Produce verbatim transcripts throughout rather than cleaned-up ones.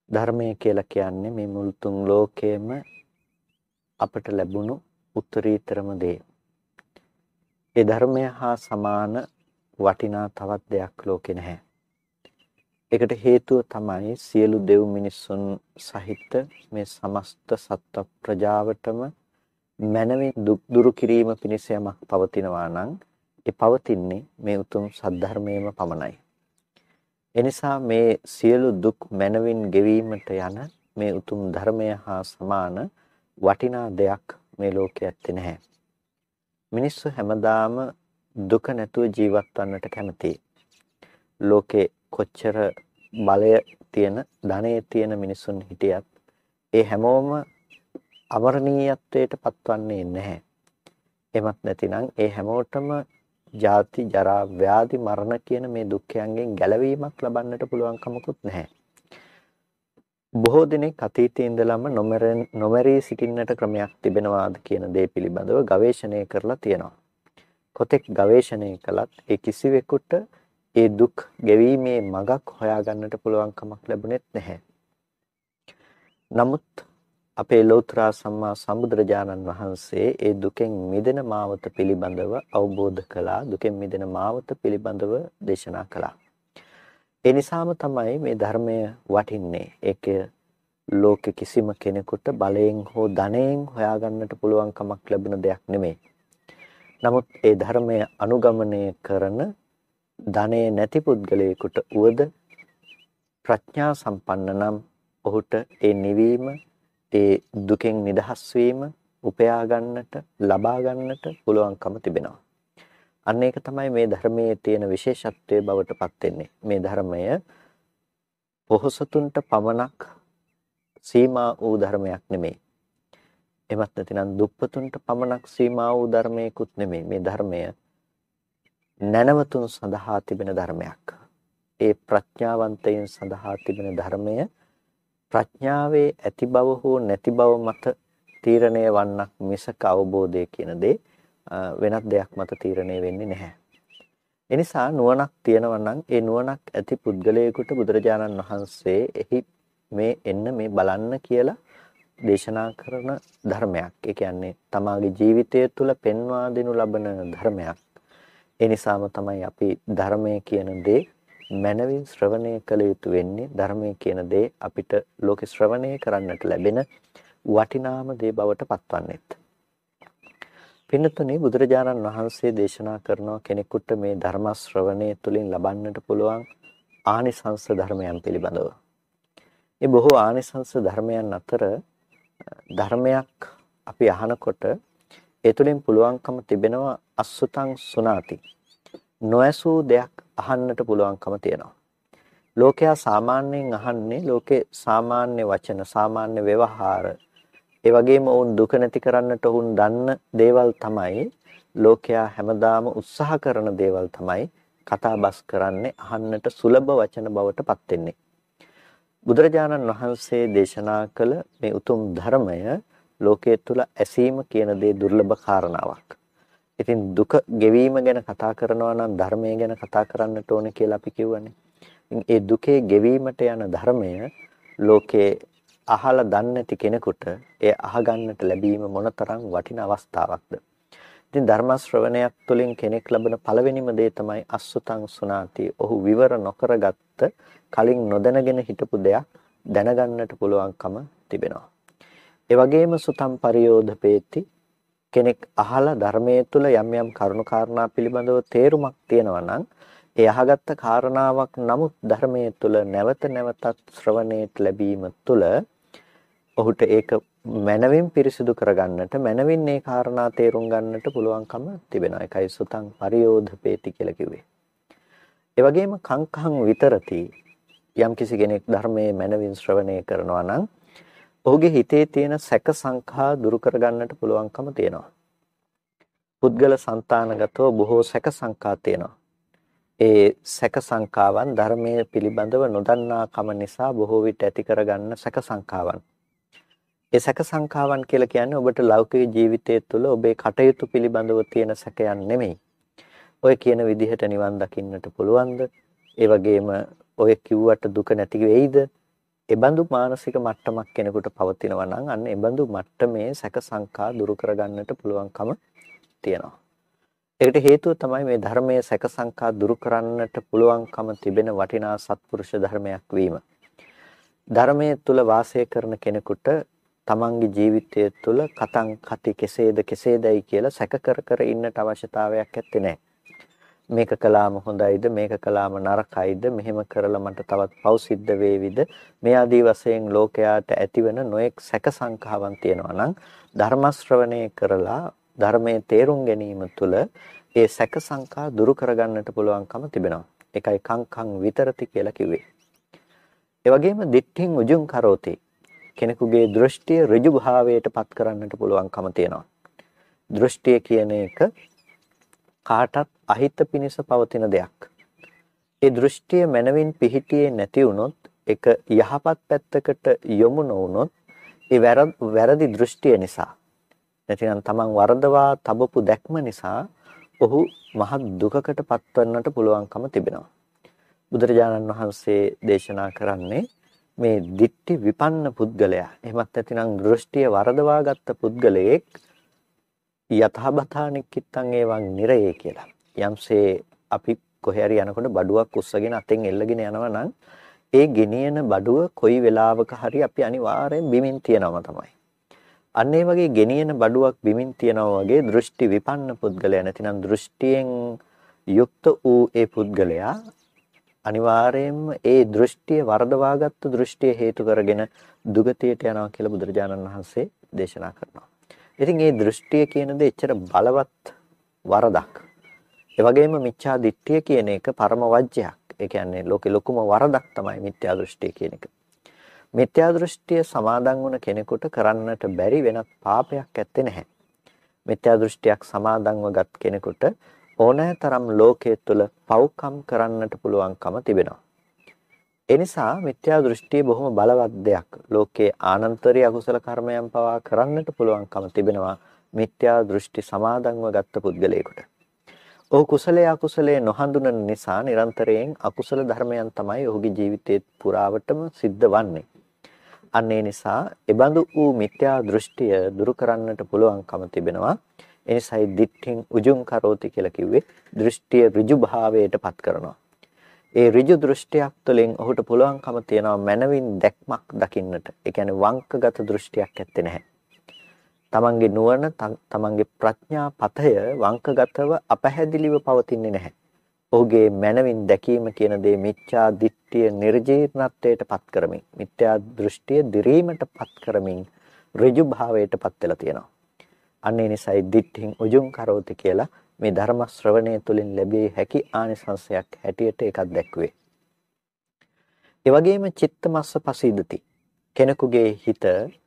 ධර්මය කියලා කියන්නේ මේ මුළු තුන් ලෝකයේම අපට ලැබුණු උත්තරීතරම දේ. ඒ ධර්මය හා සමාන වටිනා තවත් දෙයක් ලෝකේ නැහැ. ඒකට හේතුව තමයි සියලු දෙව් මිනිසුන් සහිත මේ සමස්ත සත්ව ප්‍රජාවටම මනමින් දුක් දුරු කිරීම පිණිස යමක් පවතිනවා නම් ඒ පවතින්නේ මේ උතුම් සද්ධර්මයේම පමණයි. එනිසා මේ සියලු දුක් මනවින් ගෙවීමට යන මේ උතුම් ධර්මය හා සමාන වටිනා දෙයක් මේ ලෝකයේ ඇත්තේ නැහැ. මිනිස්සු හැමදාම දුක නැතුව ජීවත් වන්නට කැමතියි. ලෝකේ කොච්චර බලය තියෙන, ධනෙ තියෙන මිනිසුන් හිටියත් ඒ හැමෝම අමරණීයත්වයට පත්වන්නේ නැහැ. එමත් නැතිනම් ඒ හැමෝටම ජාති ජරා ව්‍යාධි මරණ කියන මේ දුක්ඛයන්ගෙන් ගැලවීමක් ලබන්නට පුළුවන් කමකුත් නැහැ. බොහෝ දෙනෙක් අතීතයේ ඉඳලම නොමරී සිටින්නට ක්‍රමයක් තිබෙනවාද කියන දේ පිළිබඳව ගවේෂණය කරලා තියෙනවා. කොතෙක් ගවේෂණය කළත් ඒ කිසිවෙකුට ඒ දුක් ගෙවීමේ මඟක් හොයාගන්නට පුළුවන් කමක් ලැබුණෙත් නැහැ. නමුත් අපේ ලෝතර සම්මා සම්බුදුරජාණන් වහන්සේ ඒ දුකෙන් මිදෙන මාවත පිළිබඳව අවබෝධ කළා. දුකෙන් මිදෙන මාවත පිළිබඳව දේශනා කළා. ඒ නිසාම තමයි මේ ධර්මය වටින්නේ. ඒක ලෝක කිසිම කෙනෙකුට බලයෙන් හෝ ධනයෙන් හොයාගන්නට පුළුවන් කමක් ලැබෙන දෙයක් නෙමෙයි. නමුත් ඒ ධර්මය අනුගමනය කරන ධනෙ නැති පුද්ගලයෙකුට උවද ප්‍රඥා සම්පන්න නම් ඔහුට ඒ නිවීම, ඒ දුකෙන් නිදහස් වීම උපයා ගන්නට, ලබා ගන්නට පුළුවන්කම තිබෙනවා. අන්න ඒක තමයි මේ ධර්මයේ තියෙන විශේෂත්වයේ බවට පත් වෙන්නේ. මේ ධර්මය පොහොසතුන්ට පමණක් සීමා වූ ධර්මයක් නෙමෙයි. එමත් නැතිනම් දුප්පතුන්ට පමණක් සීමා වූ ධර්මයකුත් නෙමෙයි. මේ ධර්මය නැනවතුන් සඳහා තිබෙන ධර්මයක්. ඒ ප්‍රඥාවන්තයින් සඳහා තිබෙන ධර්මය ප්‍රඥාවේ ඇති බව හෝ නැති බව මත තීරණය වන්නක් මිසක අවබෝධය කියන දේ වෙනත් දෙයක් මත තීරණය වෙන්නේ නැහැ. එනිසා නුවණක් තියෙනවා නම් ඒ නුවණක් ඇති පුද්ගලයෙකුට බුදුරජාණන් වහන්සේ එහි මේ එන්න මේ බලන්න කියලා දේශනා කරන ධර්මයක්. ඒ කියන්නේ තමාගේ ජීවිතය තුළ පෙන්වා දෙනු ලබන ධර්මයක්. ඒ නිසාම තමයි අපි ධර්මය කියන දේ මනවින් ශ්‍රවණය කළ යුතු වෙන්නේ. ධර්මය කියන දේ අපිට ලෝක ශ්‍රවණය කරන්නට ලැබෙන වටිනාම දේ බවට පත්වන්නේත්. පින්නතුනි, බුදුරජාණන් වහන්සේ දේශනා කරනවා කෙනෙකුට මේ ධර්ම ශ්‍රවණය තුළින් ලබන්නට පුළුවන් ආනිසංස ධර්මයන් පිළිබඳව. මේ බොහෝ ආනිසංස ධර්මයන් අතර ධර්මයක් අපි අහනකොට ඒ තුළින් පුළුවන්කම තිබෙනවා අසුතං සුනාති. නොඇසූ දෙයක් අහන්නට පුළුවන්කම තියෙනවා. ලෝකයා සාමාන්‍යයෙන් අහන්නේ ලෝකේ සාමාන්‍ය වචන, සාමාන්‍ය ව්‍යවහාර, ඒ වගේම වුන් දුක නැති කරන්නට වුන් දන්න දේවල් තමයි ලෝකයා හැමදාම උත්සාහ කරන දේවල් තමයි කතා බස් කරන්නේ, අහන්නට සුලභ වචන බවට පත් වෙන්නේ. බුදුරජාණන් වහන්සේ දේශනා කළ මේ උතුම් ධර්මය ලෝකයේ තුල ඇසීම කියන දේ දුර්ලභ කාරණාවක්. ඉතින් දුක ගෙවීම ගැන කතා කරනවා නම් ධර්මය ගැන කතා කරන්නට ඕනේ කියලා අපි කියවනේ. ඒ දුකේ ගෙවීමට යන ධර්මය ලෝකේ අහලා දන්නේ නැති කෙනෙකුට ඒ අහගන්නට ලැබීම මොනතරම් වටින අවස්ථාවක්ද. ඉතින් ධර්ම ශ්‍රවණයක් තුළින් කෙනෙක් ලබන පළවෙනිම දේ තමයි අසුතං සුනාති. ඔහු විවර නොකරගත්ත, කලින් නොදැනගෙන හිටපු දෙයක් දැනගන්නට පුළුවන්කම තිබෙනවා. ඒ වගේම සුතම් පරියෝධපේති, කෙනෙක් අහලා ධර්මයේ තුල යම් යම් කරුණු කාරණා පිළිබඳව තේරුමක් තියෙනවා නම් ඒ අහගත්ත කාරණාවක් නමුත් ධර්මයේ තුල නැවත නැවතත් ශ්‍රවණයට ලැබීම තුල ඔහුට ඒක මනවින් පිරිසිදු කරගන්නට, මනවින් මේ කාරණා තේරුම් ගන්නට පුළුවන්කම තිබෙනවා. ඒකයි සුතං පරියෝධපේති කියලා කිව්වේ. ඒ වගේම කංකහං විතරති, යම් කිසි කෙනෙක් ධර්මයේ මනවින් ශ්‍රවණය කරනවා නම් ඔහුගේ හිතේ තියෙන සැක සංඛා දුරු කරගන්නට පුළුවන්කම තියෙනවා. පුද්ගල సంతానගතව බොහෝ සැක සංඛා තියෙනවා. ඒ සැක සංඛාවන් ධර්මයේ පිළිබඳව නොදන්නා කම නිසා බොහෝ විට ඇති කරගන්න සැක සංඛාවන්. ඒ සැක සංඛාවන් කියලා කියන්නේ ඔබට ලෞකික ජීවිතය තුළ ඔබේ කටයුතු පිළිබඳව තියෙන සැකයන් නෙමෙයි. ඔය කියන විදිහට නිවන් දකින්නට පුළුවන්ද? ඒ වගේම ඔය කිව්වට දුක නැති වෙයිද? එබඳු මානසික මට්ටමක් කෙනෙකුට පවතිනවා නම් අන්න එබඳු මට්ටමේ සැක සංකා දුරු කරගන්නට පුළුවන්කම තියෙනවා. ඒකට හේතුව තමයි මේ ධර්මයේ සැක සංකා දුරු කරන්නට පුළුවන්කම තිබෙන වටිනා සත්පුරුෂ ධර්මයක් වීම. ධර්මයේ තුල වාසය කරන කෙනෙකුට තමන්ගේ ජීවිතය තුළ කතං කති කෙසේද කෙසේදයි කියලා සැක කර කර ඉන්නට අවශ්‍යතාවයක් නැත්තේ නෑ. මේක කළාම හොඳයිද මේක කළාම නරකයිද මෙහෙම කරලා මට තවත් පව් සිද්ධ වේවිද මේ ආදී වශයෙන් ලෝකයාට ඇතිවන නොඑක් සැක සංකාවන් තියෙනවා නම් ධර්ම ශ්‍රවණය කරලා ධර්මයේ තේරුම් ගැනීම තුළ ඒ සැක සංකා දුරු කරගන්නට පුළුවන්කම තිබෙනවා. ඒකයි කංකං විතරති කියලා කිව්වේ. ඒ වගේම දිට්ඨින් උජුං කරෝති කෙනෙකුගේ දෘෂ්ටිය ඍජු භාවයට පත් කරන්නට පුළුවන්කම තියෙනවා. දෘෂ්ටිය කියන එක කාටත් අහිත පිනිස පවතින දෙයක්. ඒ දෘෂ්ටිය මනවින් පිහිටියේ නැති වුණොත් ඒක යහපත් පැත්තකට යොමු නොවුනොත් ඒ වැරදි දෘෂ්ටිය නිසා නැතිනම් තමන් වරදවා තබපු දැක්ම නිසා ඔහු මහත් දුකකට පත්වන්නට පුළුවන්කම තිබෙනවා. බුදුරජාණන් වහන්සේ දේශනා කරන්නේ මේ දිට්ඨි විපන්න පුද්ගලයා එහෙමත් නැතිනම් දෘෂ්ටිය වරදවා ගත්ත පුද්ගලයෙක් යතහබතා නික්කිට්ටං ඒවං නිරයේ කියලා. යම්සේ අපි කොහේ හරි යනකොට බඩුවක් උස්සගෙන අතෙන් එල්ලගෙන යනවා නම් ඒ ගෙනියන බඩුව කොයි වෙලාවක හරි අපි අනිවාර්යෙන් බිමින් තියනවම තමයි. අන්න ඒ වගේ ගෙනියන බඩුවක් බිමින් තියනවා වගේ දෘෂ්ටි විපන්න පුද්ගලයා නැතිනම් දෘෂ්ටියෙන් යුක්ත වූ ඒ පුද්ගලයා අනිවාර්යයෙන්ම ඒ දෘෂ්ටිය වර්ධවාගත්තු දෘෂ්ටිය හේතු කරගෙන දුගතියට යනවා කියලා බුදුරජාණන් වහන්සේ දේශනා කරනවා. ඉතින් මේ දෘෂ්ටිය කියන දේ එච්චර බලවත් වරදක්. ඒ වගේම මිච්ඡා දිට්ඨිය කියන එක පරම වජ්ජයක්. ඒ කියන්නේ ලෝකේ ලොකුම වරදක් තමයි මිත්‍යා දෘෂ්ටිය කියන එක. මිත්‍යා දෘෂ්ටිය සමාදන් වුණ කෙනෙකුට කරන්නට බැරි වෙනත් පාපයක් ඇත්තේ නැහැ. මිත්‍යා දෘෂ්ටියක් සමාදන්ව ගත් කෙනෙකුට ඕනෑතරම් ලෝකයේ තුල පව්කම් කරන්නට පුළුවන්කම තිබෙනවා. ඒ නිසා මිත්‍යා දෘෂ්ටිය බොහොම බලවත් දෙයක්. ලෝකයේ ආනන්තරී අකුසල කර්මයන් පවා කරන්නට පුළුවන්කම තිබෙනවා මිත්‍යා දෘෂ්ටි සමාදන්ව ගත්ත පුද්ගලයෙකුට. ඔහු කුසලයේ අකුසලයේ නොහඳුනන නිසා නිරන්තරයෙන් අකුසල ධර්මයන් තමයි ඔහුගේ ජීවිතයේ පුරාවටම සිද්ධ වන්නේ. අන්න ඒ නිසා එබඳු වූ මිත්‍යා දෘෂ්ටිය දුරු කරන්නට පුළුවන්කම තිබෙනවා. එනිසායි දිට්ඨින් උජුං කරෝති කියලා කිව්වේ දෘෂ්ටිය ඍජු භාවයට පත් කරනවා. ඒ ඍජු දෘෂ්ටියක් තුළින් ඔහුට පුළුවන්කම තියනවා මනවින් දැක්මක් දකින්නට. ඒ කියන්නේ වංකගත දෘෂ්ටියක් ඇත්තේ නැහැ. තමන්ගේ නුවණ තමන්ගේ ප්‍රඥා පතය වංකගතව අපැහැදිලිව පවතින්නේ නැහැ. ඔහුගේ මනවින් දැකීම කියන දේ මිත්‍යා දිට්ඨිය නිර්ජීර්ණත්වයට පත් කරමින් මිත්‍යා දෘෂ්ටිය දිරීමට පත් කරමින් ඍජු භාවයට පත් වෙලා තියෙනවා. අන්න ඒ නිසායි දිට්ඨින් උජුං කරෝති කියලා මේ ධර්ම ශ්‍රවණය තුළින් ලැබිය හැකි ආනිසංසයක් හැටියට එකක් දැක්වේ. ඒ වගේම චිත්තමස්ස පසීදති කෙනෙකුගේ හිත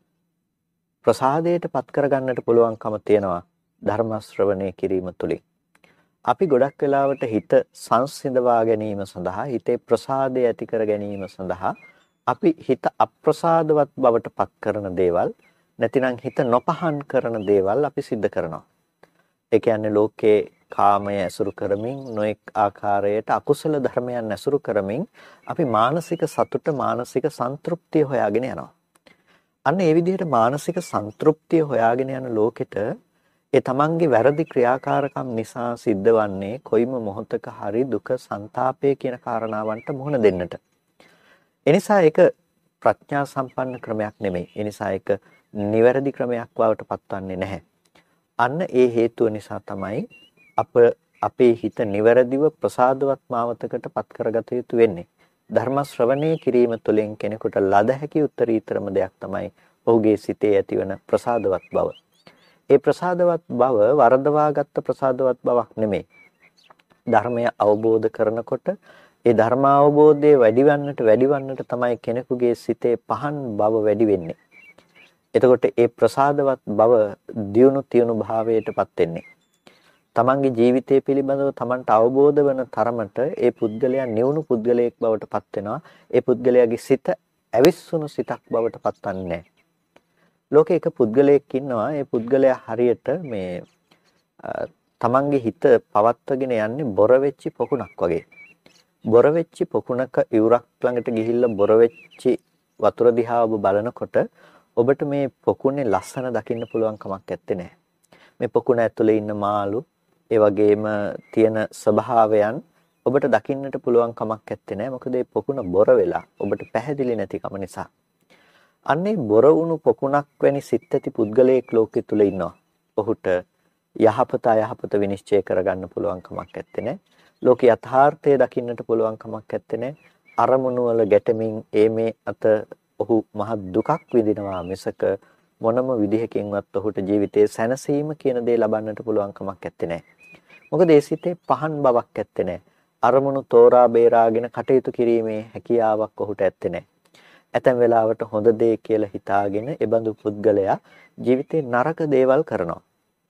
ප්‍රසාදයට පත් කරගන්නට පුළුවන්කම තියෙනවා ධර්ම ශ්‍රවණය කිරීම තුළින්. අපි ගොඩක් වෙලාවට හිත සංසිඳවා ගැනීම සඳහා හිතේ ප්‍රසාදය ඇති කර ගැනීම සඳහා අපි හිත අප්‍රසාදවත් බවට පත් කරන දේවල් නැතිනම් හිත නොපහන් කරන දේවල් අපි සිද්ධ කරනවා. ඒ කියන්නේ ලෝකේ කාමය ඇසුරු කරමින් නොඑක් ආකාරයට අකුසල ධර්මයන් ඇසුරු කරමින් අපි මානසික සතුට මානසික සන්තෘප්තිය හොයාගෙන යනවා. අන්න ඒ විදිහට මානසික සන්තෘප්තිය හොයාගෙන යන ලෝකෙට ඒ තමන්ගේ වැරදි ක්‍රියාකාරකම් නිසා සිද්ධ වන්නේ කොයිම මොහොතක හරි දුක සංతాපය කියන කාරණාවන්ට මුහුණ දෙන්නට. එනිසා ඒක ප්‍රඥා සම්පන්න ක්‍රමයක් නෙමෙයි. එනිසා ඒක නිවැරදි ක්‍රමයක් බවට පත්වන්නේ නැහැ. අන්න ඒ හේතුව නිසා තමයි අප අපේ හිත නිවැරදිව ප්‍රසාදවත් මාවතකට පත් කරගත යුතු වෙන්නේ. ධර්ම ශ්‍රවණය කිරීම තුළින් කෙනෙකුට ලද හැකි උත්තරීතරම දෙයක් තමයි ඔහුගේ සිතේ ඇතිවන ප්‍රසාදවත් බව. ඒ ප්‍රසාදවත් බව වරදවාගත් ප්‍රසාදවත් බවක් නෙමෙයි. ධර්මය අවබෝධ කරනකොට ඒ ධර්ම අවබෝධය වැඩිවන්නට වැඩිවන්නට තමයි කෙනෙකුගේ සිතේ පහන් බව වැඩි වෙන්නේ. එතකොට ඒ ප්‍රසාදවත් බව දියුණු තියුණු භාවයටපත් වෙන්නේ. තමන්ගේ ජීවිතය පිළිබඳව තමන්ට අවබෝධ වන තරමට ඒ පුද්ගලයා නිවුණු පුද්ගලයෙක් බවට පත් වෙනවා. ඒ පුද්ගලයාගේ සිත ඇවිස්සුණු සිතක් බවට පත්වන්නේ නැහැ. ලෝකේ එක පුද්ගලයෙක් ඉන්නවා. ඒ පුද්ගලයා හරියට මේ තමන්ගේ හිත පවත්වගෙන යන්නේ බොර වෙච්චි පොකුණක් වගේ. බොර වෙච්චි පොකුණක ඉවුරක් ළඟට ගිහිල්ලා බොර වෙච්චි වතුර දිහා ඔබ බලනකොට ඔබට මේ පොකුණේ ලස්සන දකින්න පුළුවන් කමක් නැත්තේ නෑ. මේ පොකුණ ඇතුලේ ඉන්න මාළු, ඒ වගේම තියෙන ස්වභාවයන් ඔබට දකින්නට පුළුවන් කමක් නැත්තේ නෑ. මොකද මේ පොකුණ බොර වෙලා ඔබට පැහැදිලි නැතිකම නිසා. අන්නේ බොර වුණු පොකුණක් වැනි සිත් ඇති පුද්ගලයෙක් ලෝකෙ තුල ඉන්නවා. ඔහුට යහපත අයහපත විනිශ්චය කරගන්න පුළුවන් කමක් නැත්තේ නෑ. ලෝක යථාර්ථය දකින්නට පුළුවන් කමක් නැත්තේ නෑ. අරමුණු වල ගැටෙමින් ඒ මේ අත ඔහු මහ දුකක් විඳිනවා මිසක මොනම විදිහකින්වත් ඔහුට ජීවිතයේ සැනසීම කියන දේ ලබන්නට පුළුවන් කමක් නැත්තේ නෑ. මොකද ඒ සිතේ පහන් බවක් නැත්තේ නෑ. අරමුණු තෝරා බේරාගෙන කටයුතු කිරීමේ හැකියාවක් ඔහුට නැත්තේ නෑ. ඇතැම් වෙලාවට හොඳ දේ කියලා හිතාගෙන එබඳු පුද්ගලයා ජීවිතේ නරක දේවල් කරනවා.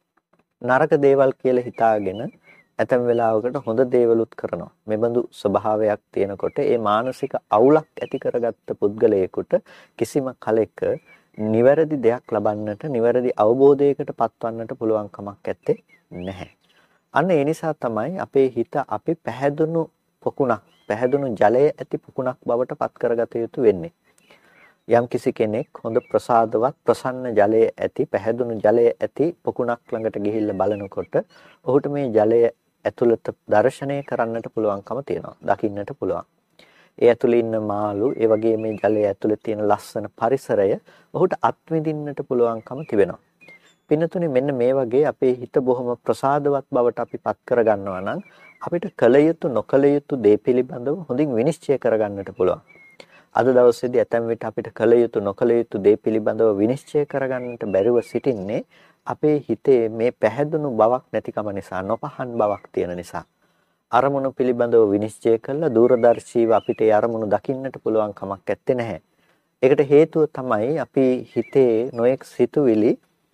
නරක දේවල් කියලා හිතාගෙන ඇතැම් වෙලාවකට හොඳ දේවලුත් කරනවා. මෙබඳු ස්වභාවයක් තියෙනකොට ඒ මානසික අවුලක් ඇති කරගත්ත පුද්ගලයෙකුට කිසිම කලෙක නිවැරදි දෙයක් ලබන්නට, නිවැරදි අවබෝධයකට පත්වන්නට පුළුවන් කමක් නැත්තේ නැහැ. අන්න ඒ නිසා තමයි අපේ හිත අපි පැහැදුණු පොකුණක්, පැහැදුණු ජලය ඇති පොකුණක් බවට පත් කරගත යුතු වෙන්නේ. යම් කිසි කෙනෙක් හොඳ ප්‍රසාදවත් ප්‍රසන්න ජලය ඇති, පැහැදුණු ජලය ඇති පොකුණක් ළඟට ගිහිල්ලා බලනකොට ඔහුට මේ ජලය ඇතුළත දර්ශනය කරන්නට පුළුවන්කම තියෙනවා. දකින්නට පුළුවන්. ඒ ඇතුළේ ඉන්න මාළු, ඒ වගේ මේ ජලය ඇතුළේ තියෙන ලස්සන පරිසරය ඔහුට අත්විඳින්නට පුළුවන්කම තිබෙනවා. පින්නතුනේ මෙන්න මේ වගේ අපේ හිත බොහොම ප්‍රසාදවත් බවට අපි පත් කරගන්නවා නම් අපිට කල යුතු නොකල යුතු දේ පිළිබඳව හොඳින් විනිශ්චය කරගන්නට පුළුවන්. අද දවසේදී ඇතැම් විට අපිට කල යුතු නොකල යුතු දේ පිළිබඳව විනිශ්චය කරගන්නට බැරිව සිටින්නේ අපේ හිතේ මේ පැහැදුණු බවක් නැතිකම නිසා, නොපහන් බවක් තියෙන නිසා. අරමුණු පිළිබඳව විනිශ්චය කළා දූරදර්ශීව අපිට ඒ අරමුණු දකින්නට පුළුවන් කමක් නැත්තේ නැහැ. ඒකට හේතුව තමයි අපි හිතේ නොඑක් සිතුවිලි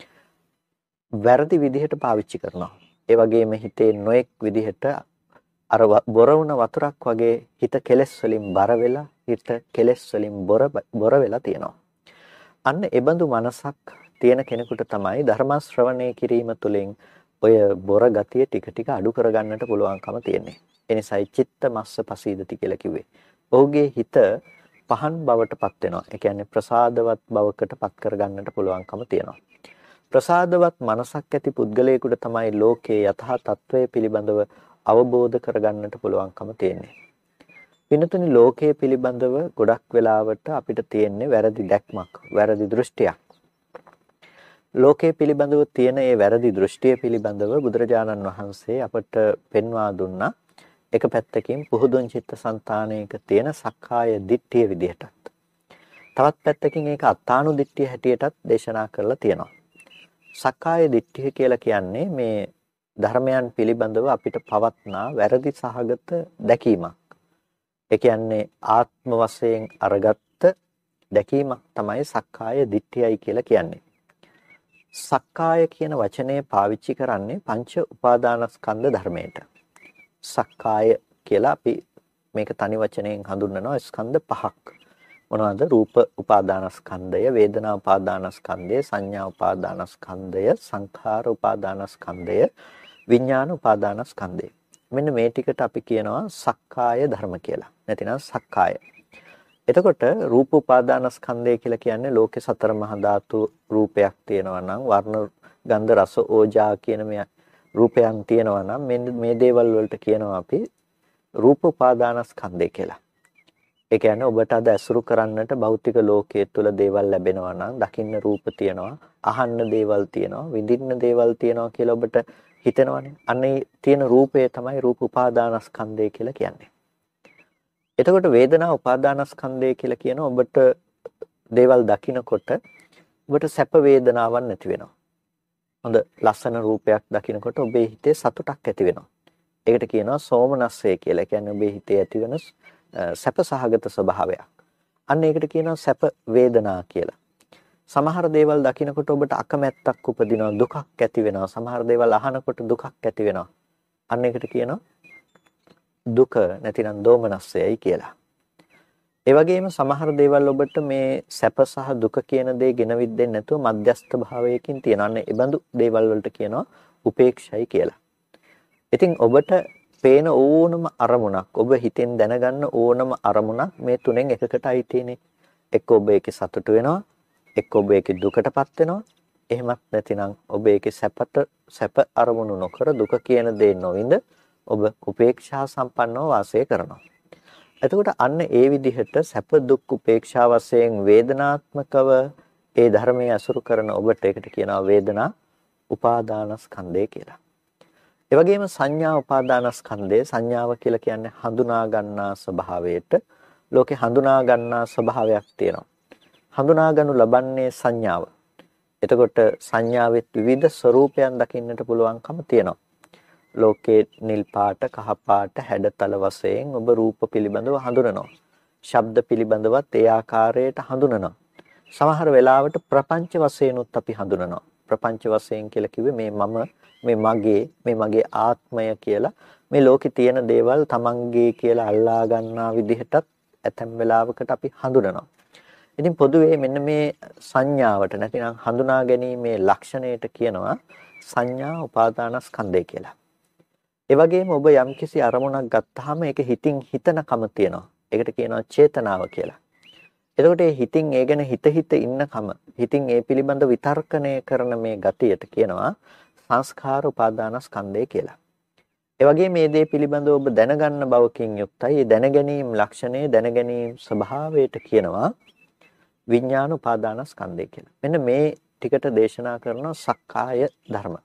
වැරදි විදිහට පාවිච්චි කරනවා. ඒ වගේම හිතේ නොඑක් විදිහට අර බොර වුණ වතුරක් වගේ හිත කෙලෙස් වලින් බර වෙලා, හිත කෙලෙස් වලින් බොර බොර වෙලා තියෙනවා. අන්න ඒබඳු මනසක් තියෙන කෙනෙකුට තමයි ධර්ම ශ්‍රවණය කිරීම තුළින් ඔය බොර ගතිය ටික ටික අඩු කරගන්නට පුළුවන්කම තියෙන්නේ. ඒ නිසායි චිත්ත මස්ස පසීදති කියලා කිව්වේ. ඔහුගේ හිත පහන් බවට පත් වෙනවා. ඒ කියන්නේ ප්‍රසාදවත් බවකට පත් කරගන්නට පුළුවන්කම තියෙනවා. ප්‍රසාදවත් මනසක් ඇති පුද්ගලයෙකුට තමයි ලෝකයේ යථා තත්වය පිළිබඳව අවබෝධ කරගන්නට පුළුවන්කම තියෙන්නේ. පින්නතුනි ලෝකයේ පිළිබඳව ගොඩක් වෙලාවට අපිට තියෙන්නේ වැරදි දැක්මක්, වැරදි දෘෂ්ටියක්. ලෝකයේ පිළිබඳව තියෙන මේ වැරදි දෘෂ්ටිය පිළිබඳව බුදුරජාණන් වහන්සේ අපට පෙන්වා දුන්නා. එක පැත්තකින් පුහුදුන් චිත්තසංතානයක තියෙන සක්කාය දිට්ඨිය විදිහටත්. තවත් පැත්තකින් ඒක අත්තානු දිට්ඨිය හැටියටත් දේශනා කරලා තියෙනවා. සක්කාය දිට්ඨිය කියලා කියන්නේ මේ ධර්මයන් පිළිබඳව අපිට පවත්නා වැරදි සහගත දැකීමක්. ඒ කියන්නේ ආත්ම වශයෙන් අරගත්ත දැකීමක් තමයි සක්කාය දිට්ඨියයි කියලා කියන්නේ. සක්කාය කියන වචනය පාවිච්චි කරන්නේ පංච උපාදානස්කන්ධ ධර්මයට. සක්කාය කියලා අපි මේක තනි වචනයෙන් හඳුන්වනවා ස්කන්ධ පහක්. මොනවාද? රූප උපාදානස්කන්ධය, වේදනා උපාදානස්කන්ධය, සංඥා උපාදානස්කන්ධය, සංඛාර උපාදානස්කන්ධය, විඥාන උපාදානස්කන්ධය. මෙන්න මේ ටිකට අපි කියනවා සක්කාය ධර්ම කියලා. නැතිනම් සක්කාය. එතකොට රූප උපාදානස්කන්ධය කියලා කියන්නේ ලෝකේ සතර මහා ධාතු රූපයක් තියෙනවා නම්, වර්ණ ගන්ධ රස ඕජා කියන මේ රූපයන් තියෙනවා නම් මෙන්න මේ දේවල් වලට කියනවා අපි රූප උපාදානස්කන්ධය කියලා. ඒ කියන්නේ ඔබට අද ඇසුරු කරන්නට භෞතික ලෝකයේ තුල දේවල් ලැබෙනවා නම්, දකින්න රූප තියෙනවා, අහන්න දේවල් තියෙනවා, විඳින්න දේවල් තියෙනවා කියලා ඔබට හිතෙනවනේ. අන්නේ තියෙන රූපය තමයි රූප උපාදානස්කන්ධය කියලා කියන්නේ. එතකොට වේදනා උපාදානස්කන්ධය කියලා කියන ඔබට දේවල් දකිනකොට ඔබට සැප වේදනාවක් නැති වෙනවා. හොඳ ලස්සන රූපයක් දකිනකොට ඔබේ හිතේ සතුටක් ඇති වෙනවා. ඒකට කියනවා සෝමනස්සය කියලා. ඒ කියන්නේ ඔබේ හිතේ ඇති වෙන සැප සහගත ස්වභාවයක්. අන්න ඒකට කියනවා සැප වේදනා කියලා. සමහර දේවල් දකිනකොට ඔබට අකමැත්තක් උපදිනවා, දුකක් ඇති වෙනවා. සමහර දේවල් අහනකොට දුකක් ඇති වෙනවා. අන්න ඒකට කියනවා දුක නැතිනම් දෝමනස්සයයි කියලා. ඒ වගේම සමහර දේවල් ඔබට මේ සැප සහ දුක කියන දේ ගෙනවිත් දෙන්නේ නැතුව මධ්‍යස්ථ භාවයකින් තියෙන. අන්න ඒ බඳු දේවල් වලට කියනවා උපේක්ෂයි කියලා. ඉතින් ඔබට පේන ඕනම අරමුණක්, ඔබ හිතෙන් දැනගන්න ඕනම අරමුණක් මේ තුනෙන් එකකට අයිතිනේ. එක්ක ඔබ ඒකේ සතුටු වෙනවා, එක්ක ඔබ ඒකේ දුකටපත් වෙනවා. එහෙමත් නැතිනම් ඔබ ඒකේ සැපට සැප අරමුණු නොකර දුක කියන දේ නොවිඳ ඔබ උපේක්ෂා සම්පන්නව වාසය කරනවා. එතකොට අන්න ඒ විදිහට සැප දුක් උපේක්ෂා වශයෙන් වේදනාත්මකව ඒ ධර්මයේ අසුරු කරන ඔබට ඒකට කියනවා වේදනා උපාදානස්කන්ධය කියලා. ඒ වගේම සංඥා උපාදානස්කන්ධය සංඥාව කියලා කියන්නේ හඳුනා ගන්නා ස්වභාවයට ලෝකේ හඳුනා ගන්නා ස්වභාවයක් තියෙනවා. හඳුනා ගනු ලබන්නේ සංඥාව. එතකොට සංඥාවෙත් විවිධ ස්වરૂපයන් දකින්නට පුළුවන්කම තියෙනවා. ලෝකේ නිල් පාට, කහ පාට, හැඩතල වශයෙන් ඔබ රූප පිළිබඳව හඳුනනවා. ශබ්ද පිළිබඳවත් ඒ ආකාරයට හඳුනනවා. සමහර වෙලාවට ප්‍රපංච වශයෙන්ුත් අපි හඳුනනවා. ප්‍රපංච වශයෙන් කියලා කිව්වේ මේ මම, මේ මගේ, මේ මගේ ආත්මය කියලා මේ ලෝකේ තියෙන දේවල් තමන්ගේ කියලා අල්ලා ගන්නා විදිහටත් ඇතැම් වෙලාවකට අපි හඳුනනවා. ඉතින් පොදුවේ මෙන්න මේ සංඥාවට නැතිනම් හඳුනා ගැනීමේ ලක්ෂණයට කියනවා සංඥා උපාදානස්කන්ධය කියලා. ඒ වගේම ඔබ යම්කිසි අරමුණක් ගත්තාම ඒක හිතින් හිතනකම තියෙනවා. ඒකට කියනවා චේතනාව කියලා. එතකොට මේ හිතින් ඒ ගැන හිත හිත ඉන්නකම, හිතින් ඒ පිළිබඳ විතර්කණය කරන මේ ගතියට කියනවා සංස්කාර උපාදානස්කන්ධය කියලා. ඒ වගේ මේ දේ පිළිබඳව ඔබ දැනගන්න බවකින් යුක්තයි. ඒ දැනගැනීම් ලක්ෂණය, දැනගැනීම් ස්වභාවයට කියනවා විඥාන උපාදානස්කන්ධය කියලා. මෙන්න මේ ටිකට දේශනා කරන සක්කාය ධර්ම.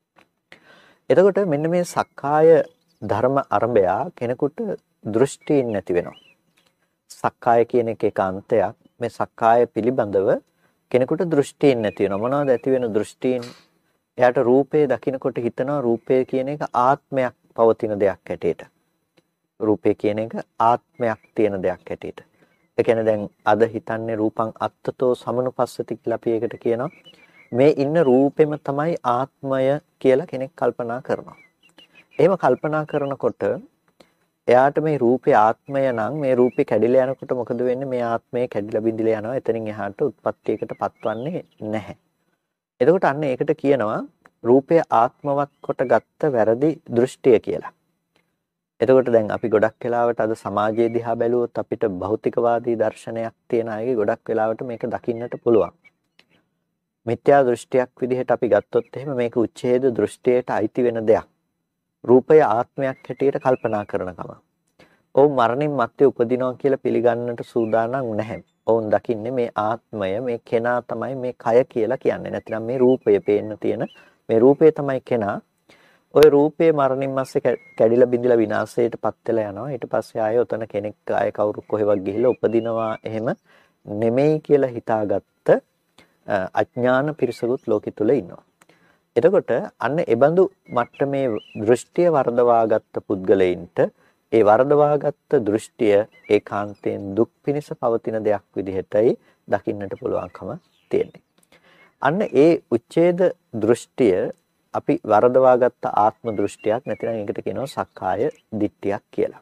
එතකොට මෙන්න මේ සක්කාය ධර්ම අරඹය කෙනෙකුට දෘෂ්ටීන් නැති වෙනවා. සක්කාය කියන එක ඒකාන්තයක්. මේ සක්කාය පිළිබඳව කෙනෙකුට දෘෂ්ටීන් නැති වෙනවා. මොනවද ඇති වෙන දෘෂ්ටීන්? එයාට රූපේ දකින්නකොට හිතනවා රූපය කියන එක ආත්මයක් පවතින දෙයක් හැටියට. රූපේ කියන එක ආත්මයක් තියෙන දෙයක් හැටියට. ඒ කියන්නේ දැන් අද හිතන්නේ රූපං අත්තතෝ සමනුපස්සති කියලා අපි ඒකට කියනවා. මේ ඉන්න රූපෙම තමයි ආත්මය කියලා කෙනෙක් කල්පනා කරනවා. එහෙම කල්පනා කරනකොට එයාට මේ රූපේ ආත්මය නම් මේ රූපේ කැඩිලා යනකොට මොකද වෙන්නේ? මේ ආත්මය කැඩිලා බිඳිලා යනවා. එතනින් එහාට උත්පත්තියකට පත්වන්නේ නැහැ. එතකොට අන්න ඒකට කියනවා රූපය ආත්මවත් කොට ගත්ත වැරදි දෘෂ්ටිය කියලා. එතකොට දැන් අපි ගොඩක් වෙලාවට අද සමාජයේ දිහා බැලුවොත් අපිට භෞතිකවාදී දර්ශනයක් තියෙන අයගේ ගොඩක් වෙලාවට මේක දකින්නට පුළුවන්. මිත්‍යා දෘෂ්ටියක් විදිහට අපි ගත්තොත් එහෙම මේක උච්ඡේද දෘෂ්ටියට අයිති වෙන දෙයක්. රූපය ආත්මයක් හැටියට කල්පනා කරනකම. ඔවුන් මරණින් මත්තේ උපදිනවා කියලා පිළිගන්නට සූදානම් නැහැ. ඔවුන් දකින්නේ මේ ආත්මය, මේ කෙනා තමයි මේ කය කියලා කියන්නේ. නැත්නම් මේ රූපය පේන්න තියෙන මේ රූපය තමයි කෙනා. ওই රූපේ මරණින් මස්සේ කැඩිලා බිඳිලා විනාශයටපත් වෙලා යනවා. ඊට පස්සේ ආයෙ උතන කෙනෙක් ආයෙ කවුරු කොහෙවත් ගිහිල්ලා උපදිනවා එහෙම නෙමෙයි කියලා හිතාගත්ත අඥාන පිරිසකුත් ලෝකෙ තුල ඉන්නවා. එතකොට අන්න එබඳු මට්ටමේ දෘෂ්ටිය වර්ධවාගත්ත පුද්ගලයින්ට ඒ වර්ධවාගත්ත දෘෂ්ටිය ඒකාන්තයෙන් දුක් පිණිස පවතින දෙයක් විදිහටයි දකින්නට පුළුවන්කම තියෙන්නේ. අන්න ඒ උච්ඡේද දෘෂ්ටිය අපි වරදවාගත්ත ආත්ම දෘෂ්ටියක් නැතිනම් ඒකට කියනවා සක්කාය දිට්ඨියක් කියලා.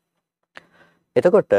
එතකොට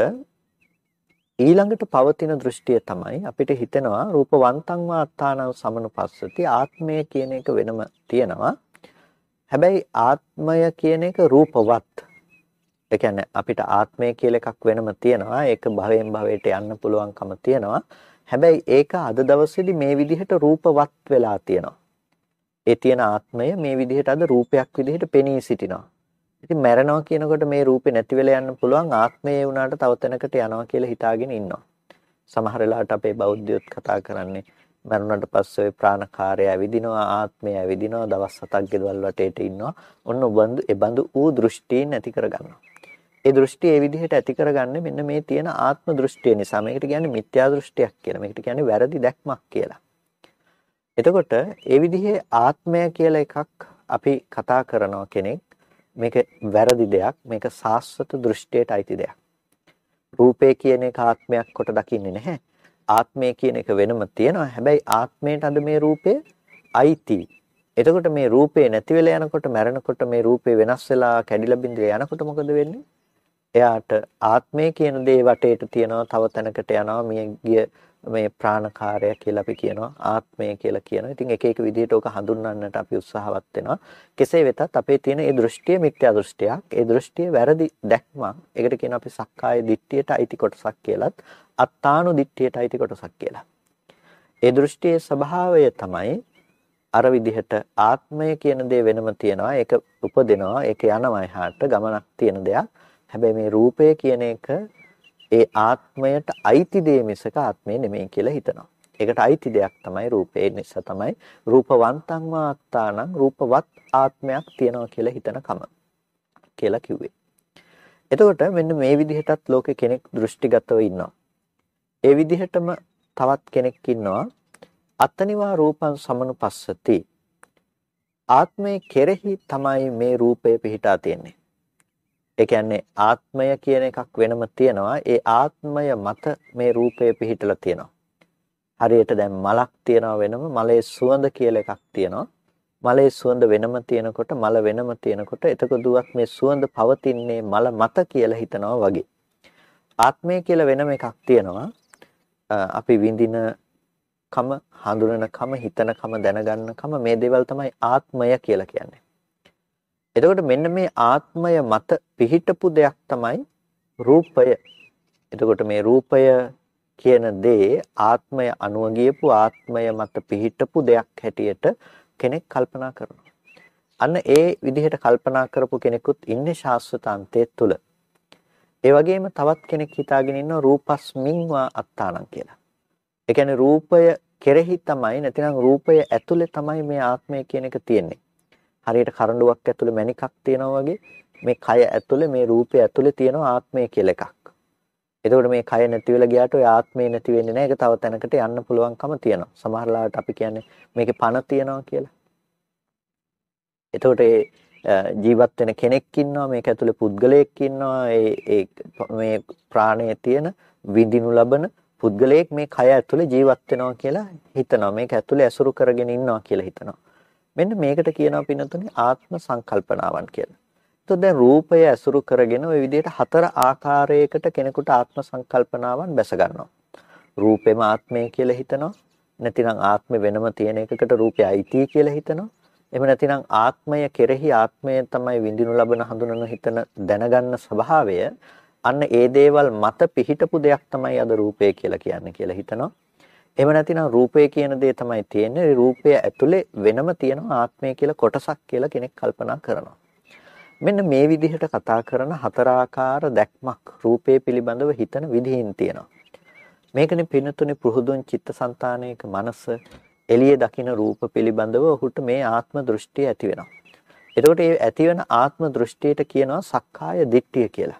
ඊළඟට පවතින දෘෂ්ටිය තමයි අපිට හිතෙනවා රූපවන්තං වාත්තානං සමනුපස්සති ආත්මය කියන එක වෙනම තියෙනවා. හැබැයි ආත්මය කියන එක රූපවත්. ඒ කියන්නේ අපිට ආත්මය කියලා එකක් වෙනම තියෙනවා. ඒක භවයෙන් භවයට යන්න පුළුවන්කම තියෙනවා. හැබැයි ඒක අද දවසේදී මේ විදිහට රූපවත් වෙලා තියෙනවා. ඒ තියෙන ආත්මය මේ විදිහට අද රූපයක් විදිහට පෙනී සිටිනවා. ඉතින් මැරෙනවා කියනකොට මේ රූපේ නැති වෙලා යන්න පුළුවන් ආත්මය වුණාට තව තැනකට යනවා කියලා හිතාගෙන ඉන්නවා. සමහර වෙලාවට අපේ බෞද්ධයොත් කතා කරන්නේ මරුණට පස්සේ ප්‍රාණකාරය ඇවිදිනවා ආත්මය ඇවිදිනවා දවස් හතක් ගෙදවල් වටේට ඉන්නවා. ඔන්න බඳු ඒ බඳු ඌ දෘෂ්ටීන් ඇති කරගන්නවා. ඒ දෘෂ්ටි ඒ විදිහට ඇති කරගන්නේ මෙන්න මේ තියෙන ආත්ම දෘෂ්ටිය නිසා. මේකට කියන්නේ මිත්‍යා දෘෂ්ටියක් කියලා. මේකට කියන්නේ වැරදි දැක්මක් කියලා. එතකොට ඒ විදිහේ ආත්මය කියලා එකක් අපි කතා කරනවා කෙනෙක් මේක වැරදි දෙයක්, මේක සාස්වත දෘෂ්ටියට අයිති දෙයක්. රූපේ කියන එක ආත්මයක් කොට දකින්නේ නැහැ. ආත්මය කියන එක වෙනම තියෙනවා. හැබැයි ආත්මයට අද මේ රූපය අයිති. එතකොට මේ රූපේ නැති වෙලා යනකොට මැරෙනකොට මේ රූපේ වෙනස් වෙලා කැඩිලා බිඳිලා යනකොට මොකද වෙන්නේ? එයාට ආත්මය කියන දේ වටේට තියනවා තව තැනකට යනවා මිය ගිය මේ ප්‍රාණකාරය කියලා අපි කියනවා, ආත්මය කියලා කියනවා. ඉතින් එක එක විදිහට ඕක හඳුන්වන්නට අපි උත්සාහවත් වෙනවා. කෙසේ වෙතත් අපේ තියෙන මේ දෘෂ්ටිය මිත්‍යා දෘෂ්ටියක්. ඒ දෘෂ්ටිය වැරදි දැක්මක්. ඒකට කියනවා අපි සක්කාය දිට්ඨියට අයිති කොටසක් කියලාත්, අත්තානු දිට්ඨියට අයිති කොටසක් කියලා. ඒ දෘෂ්ටියේ ස්වභාවය තමයි අර විදිහට ආත්මය කියන දේ වෙනම තියනවා. ඒක උපදිනවා. ඒක යනවා එහාට ගමනක් තියෙන දෙයක්. හැබැයි මේ රූපය කියන එක ඒ ආත්මයට අයිති දේ මිසක ආත්මය නෙමෙයි කියලා හිතනවා. ඒකට අයිති දෙයක් තමයි රූපය. ඒ නිසා තමයි රූපවන්තං වාත්තානං රූපවත් ආත්මයක් තියනවා කියලා හිතන කම කියලා කිව්වේ. එතකොට මෙන්න මේ විදිහටත් ලෝකේ කෙනෙක් දෘෂ්ටිගතව ඉන්නවා. ඒ විදිහටම තවත් කෙනෙක් ඉන්නවා අත්තනිවා රූපං සමනුපස්සති. ආත්මය කෙරෙහි තමයි මේ රූපය පිහිටා තියෙන්නේ. ඒ කියන්නේ ආත්මය කියන එකක් වෙනම තියෙනවා. ඒ ආත්මය මත මේ රූපය පිහිටලා තියෙනවා. හරියට දැන් මලක් තියෙනවා වෙනම, මලේ සුවඳ කියලා එකක් තියෙනවා. මලේ සුවඳ වෙනම තියෙනකොට, මල වෙනම තියෙනකොට එතකොටුවක් මේ සුවඳ පවතින්නේ මල මත කියලා හිතනවා වගේ. ආත්මය කියලා වෙනම එකක් තියෙනවා. අපි විඳින කම, හඳුනන කම, හිතන කම, දැනගන්න කම, මේ දේවල් තමයි ආත්මය කියලා කියන්නේ. එතකොට මෙන්න මේ ආත්මය මත පිහිටපු දෙයක් තමයි රූපය. එතකොට මේ රූපය කියන දේ ආත්මය අනුව ගියපු, ආත්මය මත පිහිටපු දෙයක් හැටියට කෙනෙක් කල්පනා කරනවා. අන්න ඒ විදිහට කල්පනා කරපු කෙනෙකුත් ඉන්නේ ශාස්ත්‍රාන්තයේ තුල. ඒ වගේම තවත් කෙනෙක් හිතාගෙන ඉන්නවා රූපස්මින් වා අත්තානං කියලා. ඒ කියන්නේ රූපය කෙරෙහි තමයි, නැතිනම් රූපය ඇතුලේ තමයි මේ ආත්මය කියන එක තියෙන්නේ. හරියට කරඬුවක් ඇතුලේ මණිකක් තියෙනවා වගේ මේ කය ඇතුලේ, මේ රූපය ඇතුලේ තියෙනවා ආත්මය කියලා එකක්. එතකොට මේ කය නැති වෙලා ගියාට ඔය ආත්මය නැති වෙන්නේ නැහැ. ඒක තව තැනකට යන්න පුළුවන්කම තියෙනවා. සමහර ලාවට අපි කියන්නේ මේකේ පණ තියෙනවා කියලා. එතකොට ඒ ජීවත් වෙන කෙනෙක් ඉන්නවා, මේක ඇතුලේ පුද්ගලයෙක් ඉන්නවා. ඒ ඒ මේ ප්‍රාණයේ තියෙන විඳිනු ලබන පුද්ගලයෙක් මේ කය ඇතුලේ ජීවත් වෙනවා කියලා හිතනවා. මේක ඇතුලේ ඇසුරු කරගෙන ඉන්නවා කියලා හිතනවා. මෙන්න මේකට කියනවා පින්නතුනේ ආත්ම සංකල්පනාවන් කියලා. එතකොට දැන් රූපය ඇසුරු කරගෙන ওই විදිහට හතර ආකාරයකට කෙනෙකුට ආත්ම සංකල්පනාවන් බැස ගන්නවා. රූපෙම ආත්මය කියලා හිතනවා. නැතිනම් ආත්මෙ වෙනම තියෙන එකකට රූපය අයිති කියලා හිතනවා. එහෙම නැතිනම් ආත්මය කෙරෙහි ආත්මය තමයි විඳිනු ලබන, හඳුනන, හිතන, දැනගන්න ස්වභාවය. අන්න ඒ දේවල් මත පිහිටපු දෙයක් තමයි අද රූපය කියලා කියන්නේ කියලා හිතනවා. එහෙම නැතිනම් රූපය කියන දේ තමයි තියෙන්නේ. ඒ රූපය ඇතුලේ වෙනම තියෙන ආත්මය කියලා කොටසක් කියලා කෙනෙක් කල්පනා කරනවා. මෙන්න මේ විදිහට කතා කරන හතරාකාර දැක්මක් රූපය පිළිබඳව හිතන විදිහින් තියෙනවා. මේකනේ පින්නතුනේ පුහුදුන් චිත්තසංතානයක මනස එළියේ දකින රූප පිළිබඳව ඔහුට මේ ආත්ම දෘෂ්ටිය ඇති වෙනවා. එතකොට මේ ඇතිවන ආත්ම දෘෂ්ටියට කියනවා සක්කාය දිට්ඨිය කියලා.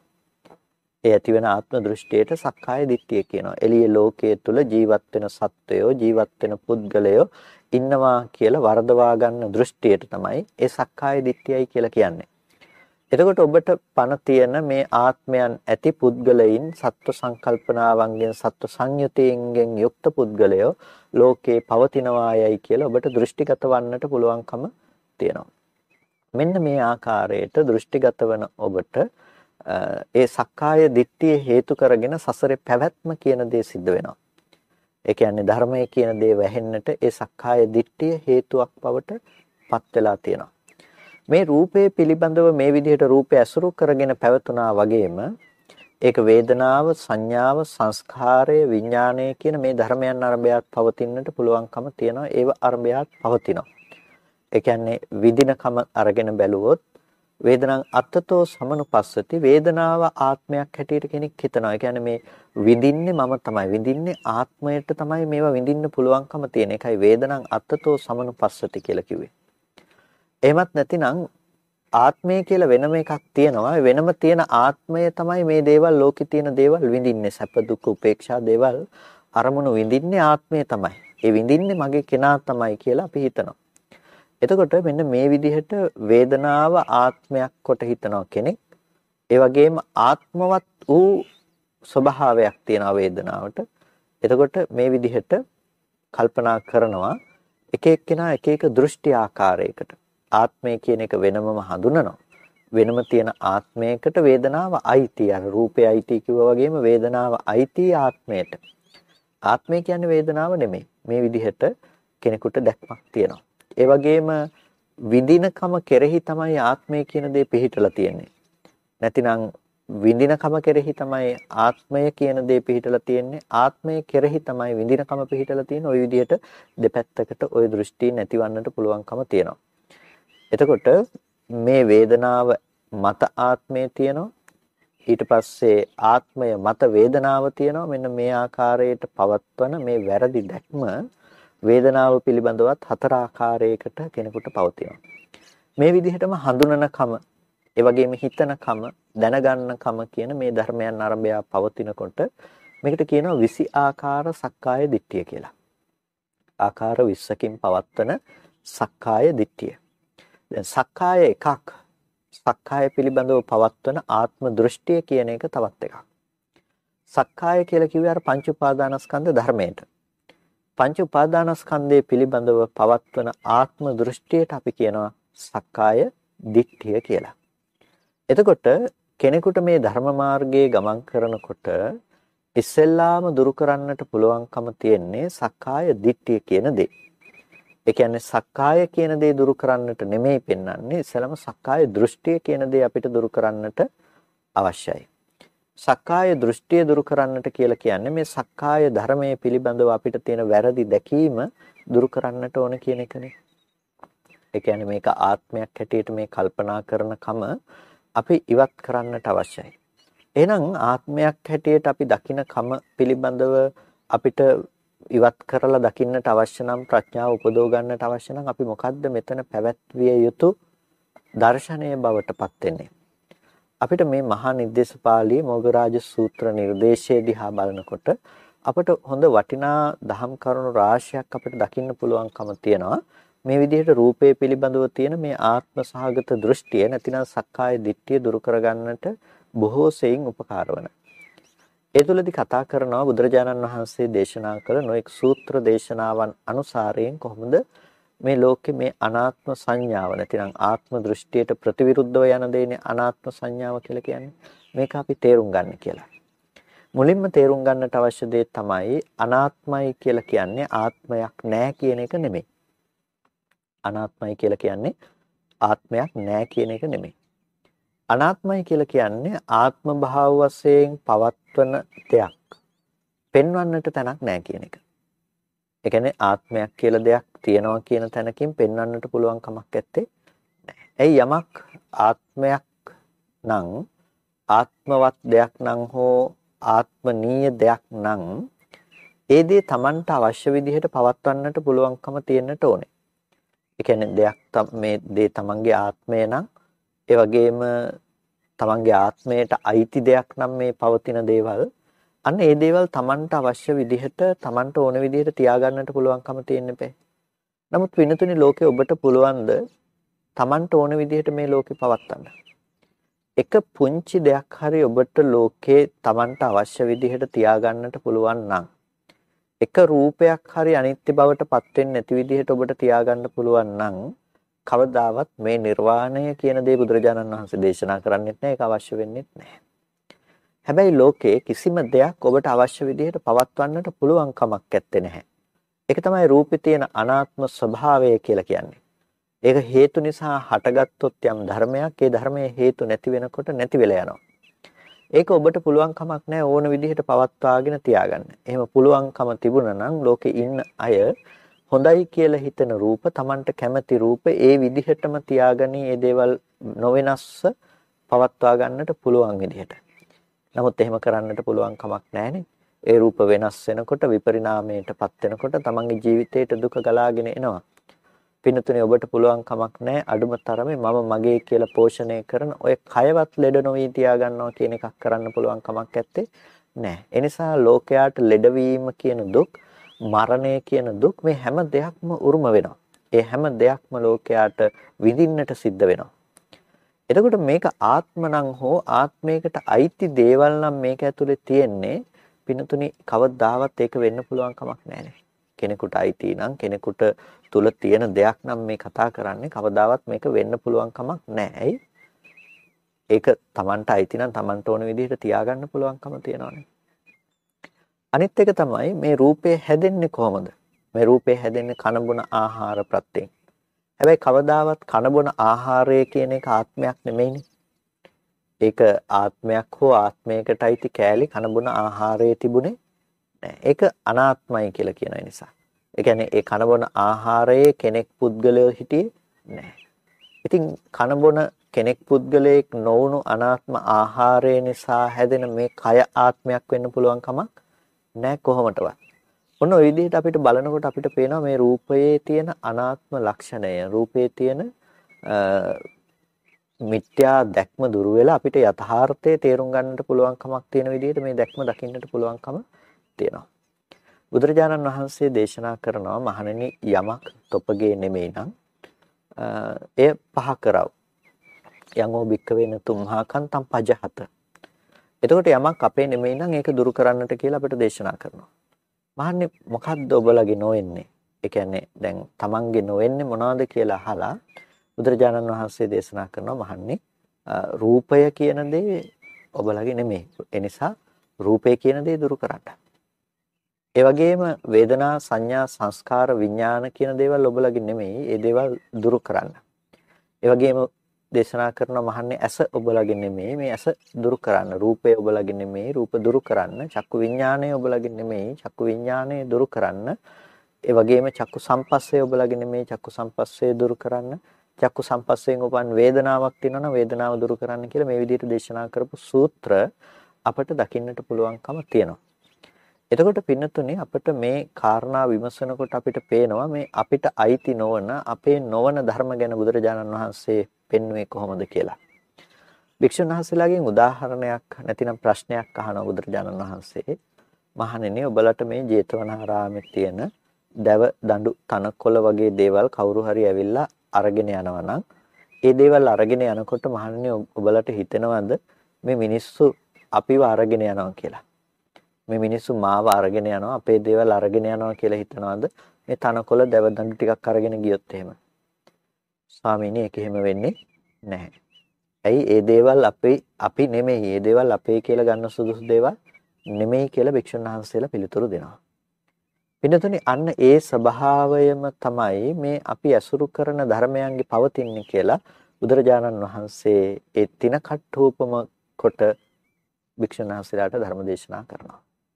ඒ ඇතිවන ආත්ම දෘෂ්ටියට සක්කාය දිට්ඨිය කියනවා. එළියේ ලෝකයේ තුල ජීවත් වෙන සත්වයෝ, ජීවත් වෙන පුද්ගලයෝ ඉන්නවා කියලා වර්ධවා ගන්න දෘෂ්ටියට තමයි ඒ සක්කාය දිට්ඨියයි කියලා කියන්නේ. එතකොට ඔබට පණ තියෙන මේ ආත්මයන් ඇති පුද්ගලයින් සත්ව සංකල්පනාවන්ගෙන්, සත්ව සංයුතියෙන් යුක්ත පුද්ගලයෝ ලෝකේ පවතිනවායයි කියලා ඔබට දෘෂ්ටිගත වන්නට පුළුවන්කම තියෙනවා. මෙන්න මේ ආකාරයට දෘෂ්ටිගත වන ඔබට ඒ සක්කාය දිට්ඨිය හේතු කරගෙන සසරේ පැවැත්ම කියන දේ සිද්ධ වෙනවා. ඒ කියන්නේ ධර්මය කියන දේ වැහෙන්නට ඒ සක්කාය දිට්ඨිය හේතුවක් බවට පත් වෙලා තියෙනවා. මේ රූපේ පිළිබඳව මේ විදිහට රූපය අසුරු කරගෙන පැවතුනා වගේම ඒක වේදනාව, සංඥාව, සංස්කාරය, විඥානය කියන මේ ධර්මයන් අරබයාත් පවතින්නට පුළුවන්කම තියෙනවා. ඒව අරබයාත් පවතිනවා. ඒ කියන්නේ විදිනකම අරගෙන බැලුවොත් වේදනං අත්තතෝ සමනුපස්සති, වේදනාව ආත්මයක් හැටියට කෙනෙක් හිතනවා. ඒ කියන්නේ මේ විඳින්නේ මම තමයි, විඳින්නේ ආත්මයට තමයි මේවා විඳින්න පුළුවන්කම තියෙන. ඒකයි වේදනං අත්තතෝ සමනුපස්සති කියලා කිව්වේ. එහෙමත් නැතිනම් ආත්මය කියලා වෙනම එකක් තියෙනවා. වෙනම තියෙන ආත්මය තමයි මේ දේවල්, ලෝකේ තියෙන දේවල් විඳින්නේ. සැප දුක් උපේක්ෂා දේවල් අරමුණු විඳින්නේ ආත්මය තමයි. ඒ විඳින්නේ මගේ කෙනා තමයි කියලා අපි හිතනවා. එතකොට මෙන්න මේ විදිහට වේදනාව ආත්මයක් කොට හිතනවා කෙනෙක්. ඒ වගේම ආත්මවත් වූ ස්වභාවයක් තියෙනවා වේදනාවට. එතකොට මේ විදිහට කල්පනා කරනවා එක එක්කෙනා එක එක දෘෂ්ටි ආකාරයකට. ආත්මය කියන එක වෙනමම හඳුනනවා. වෙනම තියෙන ආත්මයකට වේදනාව අයිති. අර රූපේ අයිති කිව්වා වගේම වේදනාව අයිති ආත්මයට. ආත්මය කියන්නේ වේදනාව නෙමෙයි. මේ විදිහට කෙනෙකුට දැක්මක් තියෙනවා. ඒ වගේම විඳිනකම කෙරෙහි තමයි ආත්මය කියන දේ පිහිටලා තියෙන්නේ. නැතිනම් විඳිනකම කෙරෙහි තමයි ආත්මය කියන දේ පිහිටලා තියෙන්නේ. ආත්මය කෙරෙහි තමයි විඳිනකම පිහිටලා තියෙන්නේ. ওই විදිහට දෙපැත්තකට ওই දෘෂ්ටි නැතිවන්නට පුළුවන්කම තියෙනවා. එතකොට මේ වේදනාව මත ආත්මය තියෙනවා. ඊට පස්සේ ආත්මය මත වේදනාව තියෙනවා. මෙන්න මේ ආකාරයට පවත්වන මේ වැරදි දැක්ම වේදනාව පිළිබඳවත් හතර ආකාරයකට කෙනෙකුට පවතිනවා. මේ විදිහටම හඳුනනකම, ඒ වගේම හිතනකම, දැනගන්නකම කියන මේ ධර්මයන් ආරම්භය පවතිනකොට මේකට කියනවා විසි ආකාර සක්කාය දිට්ඨිය කියලා. ආකාර විස්සකින් පවත්වන සක්කාය දිට්ඨිය. දැන් සක්කාය එකක්. සක්කාය පිළිබඳව පවත්වන ආත්ම දෘෂ්ටිය කියන එක තවත් එකක්. සක්කාය කියලා කිව්වේ අර පංච උපාදානස්කන්ධ ධර්මයට. පංච උපාදානස්කන්ධයේ පිළිබඳව පවත්වන ආත්ම දෘෂ්ටියට අපි කියනවා සක්කාය දිට්ඨිය කියලා. එතකොට කෙනෙකුට මේ ධර්ම මාර්ගයේ ගමන් කරනකොට ඉස්සෙල්ලාම දුරු කරන්නට පුළුවන්කම තියෙන්නේ සක්කාය දිට්ඨිය කියන දේ. ඒ කියන්නේ සක්කාය කියන දේ දුරු කරන්නට නෙමෙයි පෙන්වන්නේ, ඉස්සෙල්ලාම සක්කාය දෘෂ්ටිය කියන දේ අපිට දුරු කරන්නට අවශ්‍යයි. සක්කාය දෘෂ්ටිය දුරු කරන්නට කියලා කියන්නේ මේ සක්කාය ධර්මයේ පිළිබඳව අපිට තියෙන වැරදි දැකීම දුරු කරන්නට ඕන කියන එකනේ. ඒ කියන්නේ මේක ආත්මයක් හැටියට මේ කල්පනා කරන කම අපි ඉවත් කරන්නට අවශ්‍යයි. එහෙනම් ආත්මයක් හැටියට අපි දකින කම පිළිබඳව අපිට ඉවත් කරලා දකින්නට අවශ්‍ය නම්, ප්‍රඥාව උපදව ගන්නට අවශ්‍ය නම් අපි මොකද්ද මෙතන පැවැත්විය යුතු දර්ශනීය බවටපත් වෙන්නේ? අපිට මේ මහා නිද්දේශපාලී මොග්ගරාජ සූත්‍ර නිර්දේශයේ දිහා බලනකොට අපට හොඳ වටිනා දහම් කරුණු රාශියක් අපිට දකින්න පුළුවන්කම තියෙනවා. මේ විදිහට රූපේ පිළිබඳව තියෙන මේ ආත්ම සහගත දෘෂ්ටිය නැතිනම් සක්කාය දිට්ඨිය දුරු කරගන්නට බොහෝ සෙයින් උපකාර වන. ඒ තුලදී කතා කරනවා බුදුරජාණන් වහන්සේ දේශනා කළ නොඑක් සූත්‍ර දේශනාවන් අනුසාරයෙන් කොහොමද මේ ලෝකේ මේ අනාත්ම සංඥාව නැතිනම් ආත්ම දෘෂ්ටියට ප්‍රතිවිරුද්ධව යන දෙන්නේ අනාත්ම සංඥාව කියලා කියන්නේ. මේක අපි තේරුම් ගන්න කියලා. මුලින්ම තේරුම් ගන්නට අවශ්‍ය දේ තමයි අනාත්මයි කියලා කියන්නේ ආත්මයක් නැහැ කියන එක නෙමෙයි. අනාත්මයි කියලා කියන්නේ ආත්මයක් නැහැ කියන එක නෙමෙයි. අනාත්මයි කියලා කියන්නේ ආත්ම භාව වශයෙන් පවත්වන දෙයක් පෙන්වන්නට තැනක් නැහැ කියන එක. ඒ කියන්නේ ආත්මයක් කියලා දෙයක් තියනවා කියන තැනකින් පෙන්වන්නට පුළුවන් කමක් නැත්තේ. ඇයි යමක් ආත්මයක් නම් ආත්මවත් දෙයක් නම් හෝ ආත්මනීය දෙයක් නම් ඒ දේ Tamanට අවශ්‍ය විදිහට පවත්වන්නට පුළුවන්කම තියෙන්නට ඕනේ. ඒ කියන්නේ දෙයක් මේ දේ Tamanගේ ආත්මය නම් ඒ වගේම තමන්ගේ ආත්මයට අයිති දෙයක් නම් මේ පවතින දේවල් අන්න ඒ දේවල් තමන්ට අවශ්‍ය විදිහට තමන්ට ඕන විදිහට තියාගන්නට පුළුවන්කම තියෙන්න බෑ. නමුත් විනතුනි ලෝකේ ඔබට පුළුවන්ද තමන්ට ඕන විදිහට මේ ලෝකේ පවත්වන්න? එක පුංචි දෙයක් හරි ඔබට ලෝකේ තමන්ට අවශ්‍ය විදිහට තියාගන්නට පුළුවන් නම් එක රූපයක් හරි අනිත්‍ය බවට පත් වෙන්නේ නැති විදිහට ඔබට තියාගන්න පුළුවන් නම් කවදාවත් මේ නිර්වාණය කියන දේ බුදුරජාණන් වහන්සේ දේශනා කරන්නේත් නැහැ, ඒක අවශ්‍ය වෙන්නේත් නැහැ. හැබැයි ලෝකේ කිසිම දෙයක් ඔබට අවශ්‍ය විදිහට පවත්වන්නට පුළුවන් කමක් නැත්තේ නැහැ. ඒක තමයි රූපේ තියෙන අනාත්ම ස්වභාවය කියලා කියන්නේ. ඒක හේතු නිසා හටගත්තොත් යම් ධර්මයක්, ඒ ධර්මයේ හේතු නැති වෙනකොට නැති වෙලා යනවා. ඒක ඔබට පුළුවන් කමක් නැහැ ඕන විදිහට පවත්වාගෙන තියාගන්න. එහෙම පුළුවන්කම තිබුණා නම් ලෝකේ ඉන්න අය හොඳයි කියලා හිතන රූප, Tamanට කැමති රූප ඒ විදිහටම තියාගනි, ඒ දේවල් නොවෙනස්ව පවත්වා ගන්නට පුළුවන් විදිහට. නමුත් එහෙම කරන්නට පුළුවන් කමක් නැහැනේ. ඒ රූප වෙනස් වෙනකොට, විපරිණාමයටපත් වෙනකොට Tamanගේ ජීවිතයට දුක ගලාගෙන එනවා. පින්නතුනේ ඔබට පුළුවන් කමක් නැහැ අඩුම තරමේ මම මගේ කියලා පෝෂණය කරන ඔය කයවත් ලෙඩ නොවී තියා ගන්නවා කියන එකක් කරන්න පුළුවන් කමක් නැත්තේ නැහැ. ඒ නිසා ලෝකයාට ලෙඩවීම කියන දුක්, මරණය කියන දුක් මේ හැම දෙයක්ම උරුම වෙනවා. ඒ හැම දෙයක්ම ලෝකයාට විඳින්නට සිද්ධ වෙනවා. එතකොට මේක ආත්ම නම් හෝ ආත්මයකට අයිති දේවල් නම් මේක ඇතුලේ තියෙන්නේ පිනතුනි කවදාවත් ඒක වෙන්න පුළුවන් කමක් නැහැ. කෙනෙකුට අයිති නම් කෙනෙකුට තුල තියෙන දෙයක් නම් මේ කතා කරන්නේ කවදාවත් මේක වෙන්න පුළුවන් කමක් නැහැ. ඒක Tamanට අයිති නම් Tamanට ඕන විදිහට තියාගන්න පුළුවන්කම තියෙනවානේ. අනිත් එක තමයි මේ රූපය හැදෙන්නේ කොහොමද? මේ රූපය හැදෙන්නේ කනබුන ආහාර ප්‍රත්‍යයෙන්. හැබැයි කවදාවත් කනබුන ආහාරය කියන එක ආත්මයක් නෙමෙයිනේ. ඒක ආත්මයක් හෝ ආත්මයකට අයිති කෑලි කනබුන ආහාරයේ තිබුණේ නැහැ. ඒක අනාත්මයි කියලා කියන නිසා. ඒ කියන්නේ ඒ කනබුන ආහාරයේ කෙනෙක් පුද්ගලයෝ හිටියේ නැහැ. ඉතින් කනබුන කෙනෙක් පුද්ගලයෙක් නොවුණු අනාත්ම ආහාරය නිසා හැදෙන මේ කය ආත්මයක් වෙන්න පුළුවන් කමක් නැහැ කොහොමදවත්. ඔන්න ඔය විදිහට අපිට බලනකොට අපිට පේනවා මේ රූපයේ තියෙන අනාත්ම ලක්ෂණය, රූපයේ තියෙන මිත්‍යා දැක්ම දුරු වෙලා අපිට යථාර්ථය තේරුම් ගන්නට පුළුවන් කමක් තියෙන විදිහට මේ දැක්ම දකින්නට පුළුවන්කම තියෙනවා. බුදුරජාණන් වහන්සේ දේශනා කරනවා මහණෙනි යමක් තොපගේ නෙමෙයි නම් එය පහ කරව. යංගෝ භික්කවේන තුම්හා කන්තම් පජහත. එතකොට යමක් අපේ නෙමෙයි නම් ඒක දුරු කරන්නට කියලා අපිට දේශනා කරනවා. මහන්නේ මොකද්ද ඔබලගේ නොවෙන්නේ? ඒ කියන්නේ දැන් තමන්ගේ නොවෙන්නේ මොනවද කියලා අහලා බුදුරජාණන් වහන්සේ දේශනා කරනවා මහන්නේ රූපය කියන දේ ඔබලගේ නෙමෙයි. ඒ නිසා රූපය කියන දේ දුරු කරන්න. ඒ වගේම වේදනා සංඥා සංස්කාර විඥාන කියන දේවල් ඔබලගේ නෙමෙයි. ඒ දේවල් දුරු කරන්න. ඒ වගේම දේශනා කරනවා මහන්නේ ඇස ඔබලගේ නෙමෙයි. මේ ඇස දුරු කරන්න. රූපය ඔබලගේ නෙමෙයි. රූප දුරු කරන්න. චක්කු විඥානය ඔබලගේ නෙමෙයි. චක්කු විඥානය දුරු කරන්න. ඒ වගේම චක්කු සම්පස්සේ ඔබලගේ නෙමෙයි. චක්කු සම්පස්සේ දුරු කරන්න. චක්කු සම්පස්සයෙන් උපන් වේදනාවක් තියෙනවා වේදනාව දුරු කරන්න කියලා මේ විදිහට දේශනා කරපු සූත්‍ර අපට දකින්නට පුළුවන්කම තියෙනවා. එතකොට පින්නතුනේ අපිට මේ කාරණා විමසනකොට අපිට පේනවා මේ අපිට අයිති නොවන අපේ නොවන ධර්ම ගැන බුදුරජාණන් වහන්සේ පෙන්වුවේ කොහොමද කියලා. භික්ෂුන් වහන්සේලාගෙන් උදාහරණයක් නැතිනම් ප්‍රශ්නයක් අහනවා බුදුරජාණන් වහන්සේ. මහණෙනි ඔබලට මේ ජේතවනාරාමේ තියෙන දැව දඬු තනකොළ වගේ දේවල් කවුරු හරි ඇවිල්ලා අරගෙන යනවා නම් ඒ දේවල් අරගෙන යනකොට මහණෙනි ඔබලට හිතෙනවද මේ මිනිස්සු අපිව අරගෙන යනවා කියලා? මේ මිනිස්සු මාව අරගෙන යනවා අපේ දේවල් අරගෙන යනවා කියලා හිතනවද? මේ තනකොළ දැව දඬු ටිකක් අරගෙන ගියොත් එහෙම. ස්වාමීනි ඒක එහෙම වෙන්නේ නැහැ. ඇයි ඒ දේවල් අපේ අපි නෙමෙයි. ඒ දේවල් අපේ කියලා ගන්න සුදුසු දේවල් නෙමෙයි කියලා භික්ෂුන් වහන්සේලා පිළිතුරු දෙනවා. පින්නතුනි අන්න ඒ ස්වභාවයම තමයි මේ අපි ඇසුරු කරන ධර්මයන්ගේ පවතින්නේ කියලා බුදුරජාණන් වහන්සේ ඒ තින කට්ඨූපම කොට භික්ෂුන් වහන්සේලාට ධර්ම දේශනා කරනවා.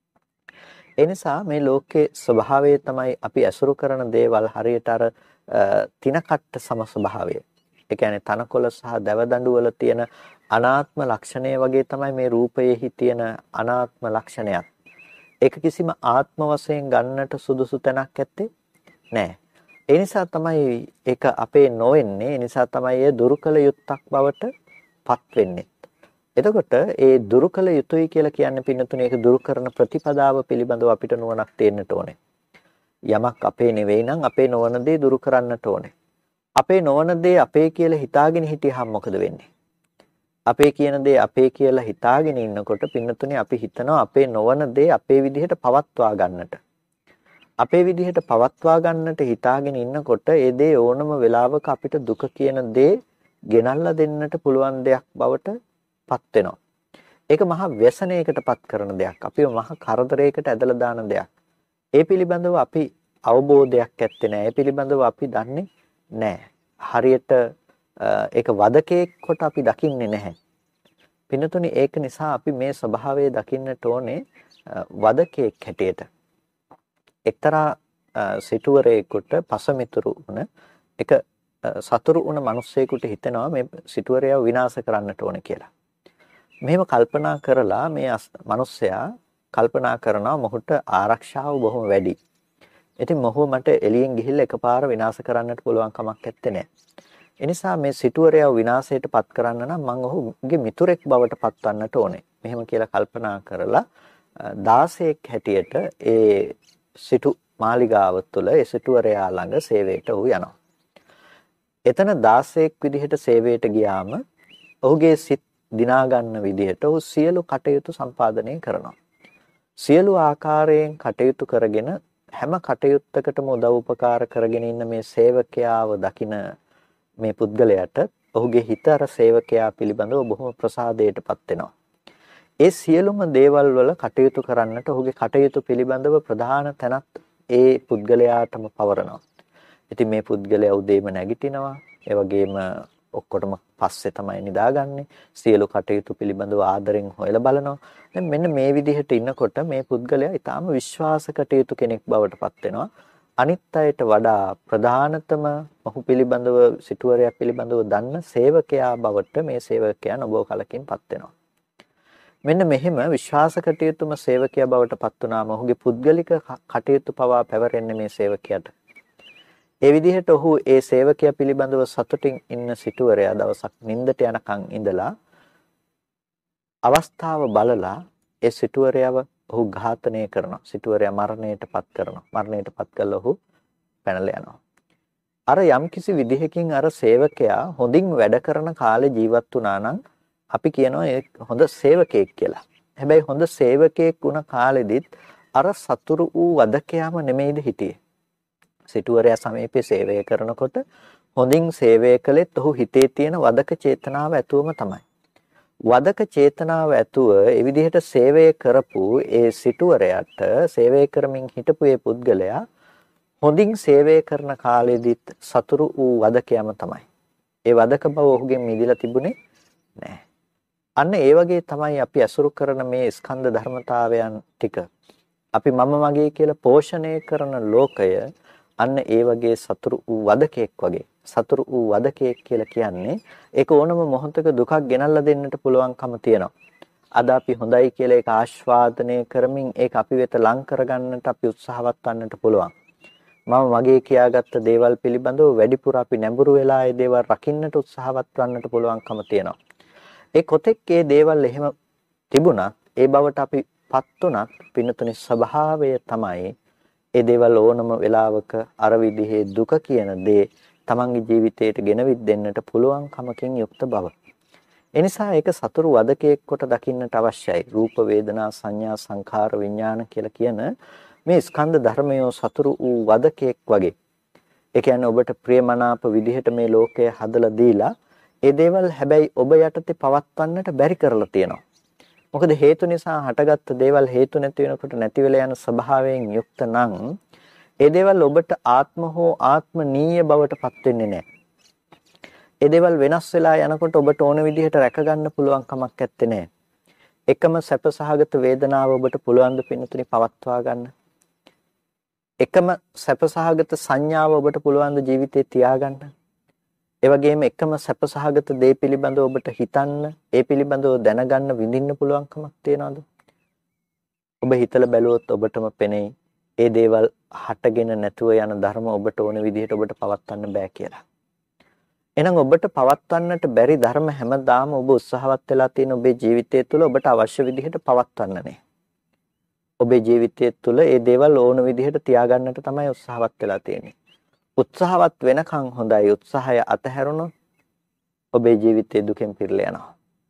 ඒ නිසා මේ ලෝකේ ස්වභාවය තමයි අපි ඇසුරු කරන දේවල් හරියට අර තින කට්ට සම ස්වභාවය. ඒ කියන්නේ තනකොළ සහ දැවදඬු වල තියෙන අනාත්ම ලක්ෂණය වගේ තමයි මේ රූපයේහි තියෙන අනාත්ම ලක්ෂණයක්. ඒක කිසිම ආත්ම වශයෙන් ගන්නට සුදුසු තැනක් ඇත්තේ නැහැ. ඒ නිසා තමයි ඒක අපේ නොවෙන්නේ. ඒ නිසා තමයි ඒ දුරුකල යුත්තක් බවට පත් වෙන්නේ. එතකොට ඒ දුරුකල යුතුයි කියලා කියන්නේ පින්නතුනේ ඒක දුරු කරන ප්‍රතිපදාව පිළිබඳව අපිට නුවණක් තියෙන්නට ඕනේ. යමක් අපේ නෙවෙයි නම් අපේ නොවන දේ දුරු කරන්නට ඕනේ. අපේ නොවන දේ අපේ කියලා හිතාගෙන හිටියහම මොකද වෙන්නේ? අපේ කියන දේ අපේ කියලා හිතාගෙන ඉන්නකොට පින්නතුනේ අපි හිතනවා අපේ නොවන දේ අපේ විදිහට පවත්වා ගන්නට. අපේ විදිහට පවත්වා ගන්නට හිතාගෙන ඉන්නකොට ඒ දේ ඕනම වෙලාවක අපිට දුක කියන දේ ගෙනල්ලා දෙන්නට පුළුවන් දෙයක් බවට පත් වෙනවා. ඒක මහා व्यसනයකට පත් කරන දෙයක්. අපිව මහා කරදරයකට ඇදලා දාන දෙයක්. ඒ පිළිබඳව අපි අවබෝධයක් ඇත්තේ නැහැ. ඒ පිළිබඳව අපි දන්නේ නැහැ. හරියට ඒක වදකේක් කොට අපි දකින්නේ නැහැ. පින්නතුනි ඒක නිසා අපි මේ ස්වභාවය දකින්නට ඕනේ වදකේක් හැටියට. එක්තරා සිටුවරයෙකුට පසමිතුරු වුණ එක සතුරු වුණ මිනිස්සෙකුට හිතෙනවා මේ සිටුවරයව විනාශ කරන්නට ඕනේ කියලා. මෙහෙම කල්පනා කරලා මේ මිනිස්සයා කල්පනා කරනවා මොහුට ආරක්ෂාව බොහොම වැඩි. ඉතින් මොහු මට එළියෙන් ගිහිල්ලා එකපාර විනාශ කරන්නට පුළුවන් කමක් නැත්තේ නෑ. ඒ නිසා මේ සිටුවරයව විනාශයට පත් කරන්න නම් මම ඔහුගේ මිතුරෙක් බවට පත්වන්නට ඕනේ. මෙහෙම කියලා කල්පනා කරලා දාසයෙක් හැටියට ඒ සිටු මාලිගාව තුළ ඒ සිටුවරයා ළඟ සේවයට ඔහු යනවා. එතන දාසයෙක් විදිහට සේවයට ගියාම ඔහුගේ සිත් දිනා ගන්න විදිහට ඔහු සියලු කටයුතු සම්පාදනය කරනවා. සියලු ආකාරයෙන් කටයුතු කරගෙන හැම කටයුත්තකටම උදව් උපකාර කරගෙන ඉන්න මේ සේවකයාව දකින මේ පුද්ගලයාට ඔහුගේ හිත අර සේවකයා පිළිබඳව බොහොම ප්‍රසාදයටපත් වෙනවා. ඒ සියලුම දේවල් වල කටයුතු කරන්නට ඔහුගේ කටයුතු පිළිබඳව ප්‍රධාන තැනක් ඒ පුද්ගලයාටම පවරනවා. ඉතින් මේ පුද්ගලයා උදේම නැගිටිනවා. ඒ වගේම ඔක්කොටම පස්සේ තමයි නිදාගන්නේ. සියලු කටයුතු පිළිබඳව ආදරෙන් හොයලා බලනවා. දැන් මෙන්න මේ විදිහට ඉන්නකොට මේ පුද්ගලයා ඊටාම විශ්වාස කටයුතු කෙනෙක් බවට පත් වෙනවා. අනිත් අයට වඩා ප්‍රධානතම ඔහු පිළිබඳව සිටුවරයා පිළිබඳව දන්න සේවකයා බවට මේ සේවකයා නොබෝ කලකින් පත් වෙනවා. මෙන්න මෙහෙම විශ්වාස කටයුතුම සේවකයා බවට පත් වුණාම ඔහුගේ පුද්ගලික කටයුතු පවා පැවරෙන්නේ මේ සේවකයාට. ඒ විදිහට ඔහු ඒ සේවකයා පිළිබඳව සතුටින් ඉන්න සිටුවරයා දවසක් නිින්දට යනකම් ඉඳලා අවස්ථාව බලලා ඒ සිටුවරයාව ඔහු ඝාතනය කරනවා. සිටුවරයා මරණයටපත් කරනවා. මරණයටපත් කළා ඔහු පැනලා යනවා. අර යම්කිසි විදිහකින් අර සේවකයා හොඳින් වැඩ කරන කාලේ ජීවත් වුණා නම් අපි කියනවා ඒ හොඳ සේවකයෙක් කියලා. හැබැයි හොඳ සේවකයෙක් වුණ කාලෙදිත් අර සතුරු වූ වදකයාම නෙමෙයිද හිටියේ. සිටුවරයා සමීපේ සේවය කරනකොට හොඳින් සේවය කළෙත් ඔහු හිතේ තියෙන වදක චේතනාව ඇතුවම තමයි. වදක චේතනාව ඇතුව ඒ විදිහට සේවය කරපු ඒ සිටුවරයාට සේවය කරමින් හිටපු ඒ පුද්ගලයා හොඳින් සේවය කරන කාලෙදිත් සතුරු වූ වදකයාම තමයි. ඒ වදක බව ඔහුගෙන් මිදලා තිබුණේ නැහැ. අන්න ඒ වගේ තමයි අපි අසුරු කරන මේ ස්කන්ධ ධර්මතාවයන් ටික. අපි මම මගේ කියලා පෝෂණය කරන ලෝකය අන්න ඒ වගේ සතුරු වූ වදකෙක් වගේ. සතුරු වූ වදකෙක් කියලා කියන්නේ ඒක ඕනම මොහොතක දුකක් ගෙනල්ලා දෙන්නට පුළුවන්කම තියෙනවා. අද අපි හොඳයි කියලා ඒක ආස්වාදනය කරමින් ඒක අපි වෙත ලං කරගන්නට අපි උත්සාහවත් වන්නට පුළුවන්. මම මගේ කියාගත්ත දේවල් පිළිබඳව වැඩිපුර අපි නැඹුරු වෙලා ඒ දේවල් රකින්නට උත්සාහවත් වන්නට පුළුවන්කම තියෙනවා. ඒ කොතෙක් ඒ දේවල් එහෙම තිබුණත් ඒ බවට අපි පත් උනත් පින්නතුනේ ස්වභාවය තමයි ඒ දේවල් ඕනම වෙලාවක අර විදිහේ දුක කියන දේ තමන්ගේ ජීවිතයට ගෙනවිත් දෙන්නට පුළුවන් කමකින් යුක්ත බව. එනිසා ඒක සතුරු වදකයක් කොට දකින්නට අවශ්‍යයි. රූප වේදනා සංඥා සංඛාර විඥාන කියලා කියන මේ ස්කන්ධ ධර්මයෝ සතුරු වූ වදකයක් වගේ. ඒ කියන්නේ ඔබට ප්‍රියමනාප විදිහට මේ ලෝකය හදලා දීලා ඒ දේවල් හැබැයි ඔබ යටතේ පවත්වන්නට බැරි කරලා තියෙනවා. මොකද හේතු නිසා හටගත්ත දේවල් හේතු නැති වෙනකොට නැති වෙලා යන ස්වභාවයෙන් යුක්ත නම් ඒ දේවල් ඔබට ආත්ම හෝ ආත්මනීය බවට පත් වෙන්නේ නැහැ. ඒ දේවල් වෙනස් වෙලා යනකොට ඔබට ඕන විදිහට රැක ගන්න පුළුවන් කමක් නැත්තේ නෑ. එකම සැපසහගත වේදනාව ඔබට පුළුවන් ද පින්නතුනි පවත්වා ගන්න? එකම සැපසහගත සංඥාව ඔබට පුළුවන් ද ජීවිතේ තියාගන්න? ඒ වගේම එකම සැපසහගත දේ පිළිබඳව ඔබට හිතන්න, ඒ පිළිබඳව දැනගන්න, විඳින්න පුළුවන් කමක් තියනවද? ඔබ හිතලා බැලුවොත් ඔබටම පෙනෙයි ඒ දේවල් හටගෙන නැතුව යන ධර්ම ඔබට ඕන විදිහට ඔබට පවත්වන්න බෑ කියලා. එහෙනම් ඔබට පවත්වන්නට බැරි ධර්ම හැමදාම ඔබ උත්සාහවත් වෙලා තියෙන ඔබේ ජීවිතය තුළ ඔබට අවශ්‍ය විදිහට පවත්වන්න නේ. ඔබේ ජීවිතය තුළ ඒ දේවල් ඕන විදිහට තියාගන්නට තමයි උත්සාහවත් වෙලා තියෙන්නේ. උත්සාහවත් වෙනකන් හොඳයි. උත්සාහය අතහැරුණොත් ඔබේ ජීවිතය දුකෙන් පිරලා යනවා.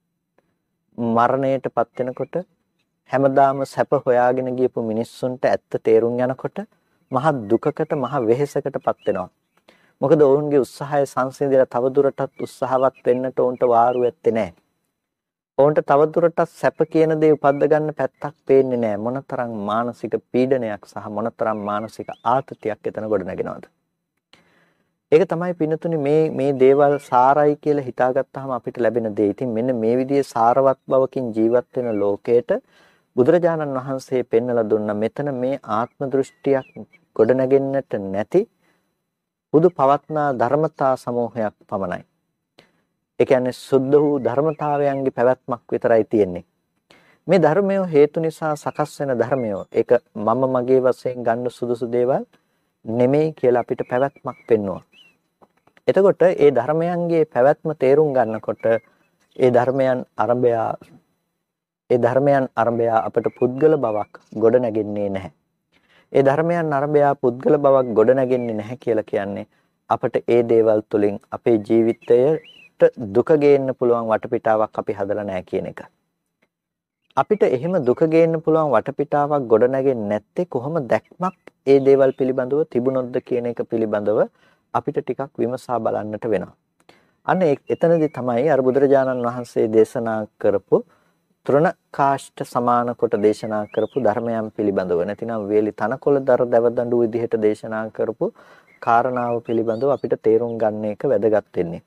මරණයටපත් වෙනකොට හැමදාම සැප හොයාගෙන ගියපු මිනිස්සුන්ට ඇත්ත තේරුම් යනකොට මහ දුකකට මහ වෙහෙසකටපත් වෙනවා. මොකද ඔවුන්ගේ උත්සාහය සංසිඳිලා තවදුරටත් උත්සාහවත් වෙන්නට ඔවුන්ට වාරු ඇත්තේ නැහැ. ඔවුන්ට තවදුරටත් සැප කියන දේ උපද්ද ගන්න පැත්තක් පේන්නේ නැහැ. මොනතරම් මානසික පීඩනයක් සහ මොනතරම් මානසික ආතතියක් එතන ගොඩ නැගෙනවද? ඒක තමයි පින්නතුනේ මේ මේ දේවල් සාරයි කියලා හිතාගත්තාම අපිට ලැබෙන දේ. ඉතින් මෙන්න මේ විදිහේ සාරවත් බවකින් ජීවත් වෙන ලෝකයට බුදුරජාණන් වහන්සේ පෙන්වලා දුන්න මෙතන මේ ආත්ම දෘෂ්ටියක් ගොඩ නැගෙන්නට නැති බුදු පවත්නා ධර්මතා සමූහයක් පමණයි. ඒ කියන්නේ සුද්ධ වූ ධර්මතාවයන්ගේ පැවැත්මක් විතරයි තියෙන්නේ. මේ ධර්මය හේතු නිසා සකස් වෙන ධර්මය. ඒක මම මගේ වශයෙන් ගන්න සුදුසු දේවල් නෙමෙයි කියලා අපිට පැවැත්මක් පෙන්වනවා. එතකොට ඒ ධර්මයන්ගේ පැවැත්ම තේරුම් ගන්නකොට ඒ ධර්මයන් අරඹය ඒ ධර්මයන් අරඹය අපට පුද්ගල බවක් ගොඩ නැගෙන්නේ නැහැ. ඒ ධර්මයන් අරඹය පුද්ගල බවක් ගොඩ නැගෙන්නේ නැහැ කියලා කියන්නේ අපට ඒ දේවල් තුලින් අපේ ජීවිතයට දුක ගේන්න පුළුවන් වටපිටාවක් අපි හදලා නැහැ කියන එක. අපිට එහෙම දුක ගේන්න පුළුවන් වටපිටාවක් ගොඩ නැගෙන්නේ නැත්තේ කොහොම දැක්මක් ඒ දේවල් පිළිබඳව තිබුණොත්ද කියන එක පිළිබඳව අපිට ටිකක් විමසා බලන්නට වෙනවා. අන්න එතනදී තමයි අර බුදුරජාණන් වහන්සේ දේශනා කරපු තෘණ කාෂ්ඨ සමාන කොට දේශනා කරපු ධර්මයන් පිළිබඳව නැතිනම් වේලි තනකොළ දර දවදඬු විදිහට දේශනා කරපු කාරණාව පිළිබඳව අපිට තේරුම් ගන්න එක වැදගත් වෙන්නේ.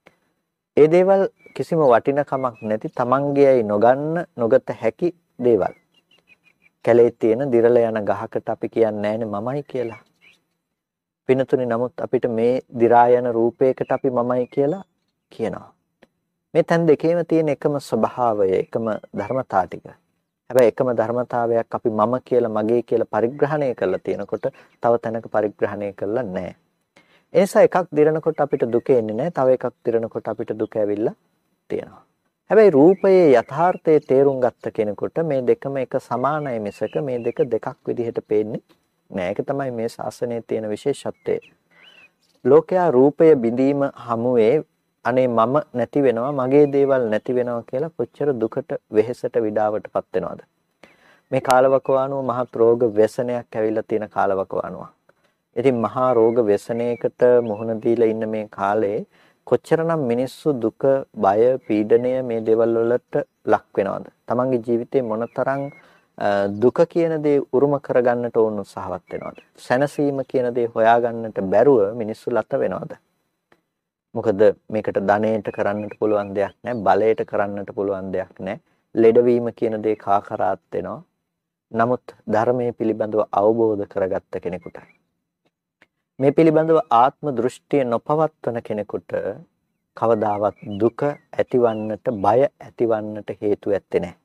ඒ දේවල් කිසිම වටිනකමක් නැති තමන්ගේයි නොගන්න නොගත හැකි දේවල්. කැලේ තියෙන දිරල යන ගහකට අපි කියන්නේ නැහැනේ මමයි කියලා. පිනතුනි නමුත් අපිට මේ දිරා යන රූපයකට අපි මමයි කියලා කියනවා. මේ තැන් දෙකේම තියෙන එකම ස්වභාවය, එකම ධර්මතා ටික. හැබැයි එකම ධර්මතාවයක් අපි මම කියලා මගේ කියලා පරිග්‍රහණය කරලා තියෙනකොට තව තැනක පරිග්‍රහණය කරලා නැහැ. ඒ නිසා එකක් දිරනකොට අපිට දුක එන්නේ නැහැ. තව එකක් දිරනකොට අපිට දුක ඇවිල්ලා තියෙනවා. හැබැයි රූපයේ යථාර්ථයේ තේරුම් ගත්ත කෙනෙකුට මේ දෙකම එක සමානයි මිසක මේ දෙක දෙකක් විදිහට පේන්නේ නැහැ. ඒක තමයි මේ ශාසනයේ තියෙන විශේෂත්වය. ලෝකයා රූපය බිඳීම හමුවේ අනේ මම නැති වෙනවා මගේ දේවල් නැති වෙනවා කියලා කොච්චර දුකට වෙහෙසට විඩාවටපත් වෙනවද මේ කාලවකවානුව මහත් රෝග ව්‍යසනයක් ඇවිල්ලා තියෙන කාලවකවානුව. ඉතින් මහා රෝග ව්‍යසනයකට මුහුණ දීලා ඉන්න මේ කාලේ කොච්චරනම් මිනිස්සු දුක බය පීඩනය මේ දේවල් වලට ලක් වෙනවද? තමන්ගේ ජීවිතේ මොනතරම් දුක කියන දේ උරුම කරගන්නට ඕන උත්සාහවත් වෙනවද? සැනසීම කියන දේ හොයාගන්නට බැරුව මිනිස්සු ලත වෙනවද? මොකද මේකට ධනයට කරන්නට පුළුවන් දෙයක් නැහැ, බලයට කරන්නට පුළුවන් දෙයක් නැහැ. ලෙඩවීම කියන දේ කාකරාත් වෙනවා. නමුත් ධර්මයේ පිළිබඳව අවබෝධ කරගත්ත කෙනෙකුට මේ පිළිබඳව ආත්ම දෘෂ්ටිය නොපවත්වන කෙනෙකුට කවදාවත් දුක ඇතිවන්නට, බය ඇතිවන්නට හේතු ඇත්තේ නැහැ.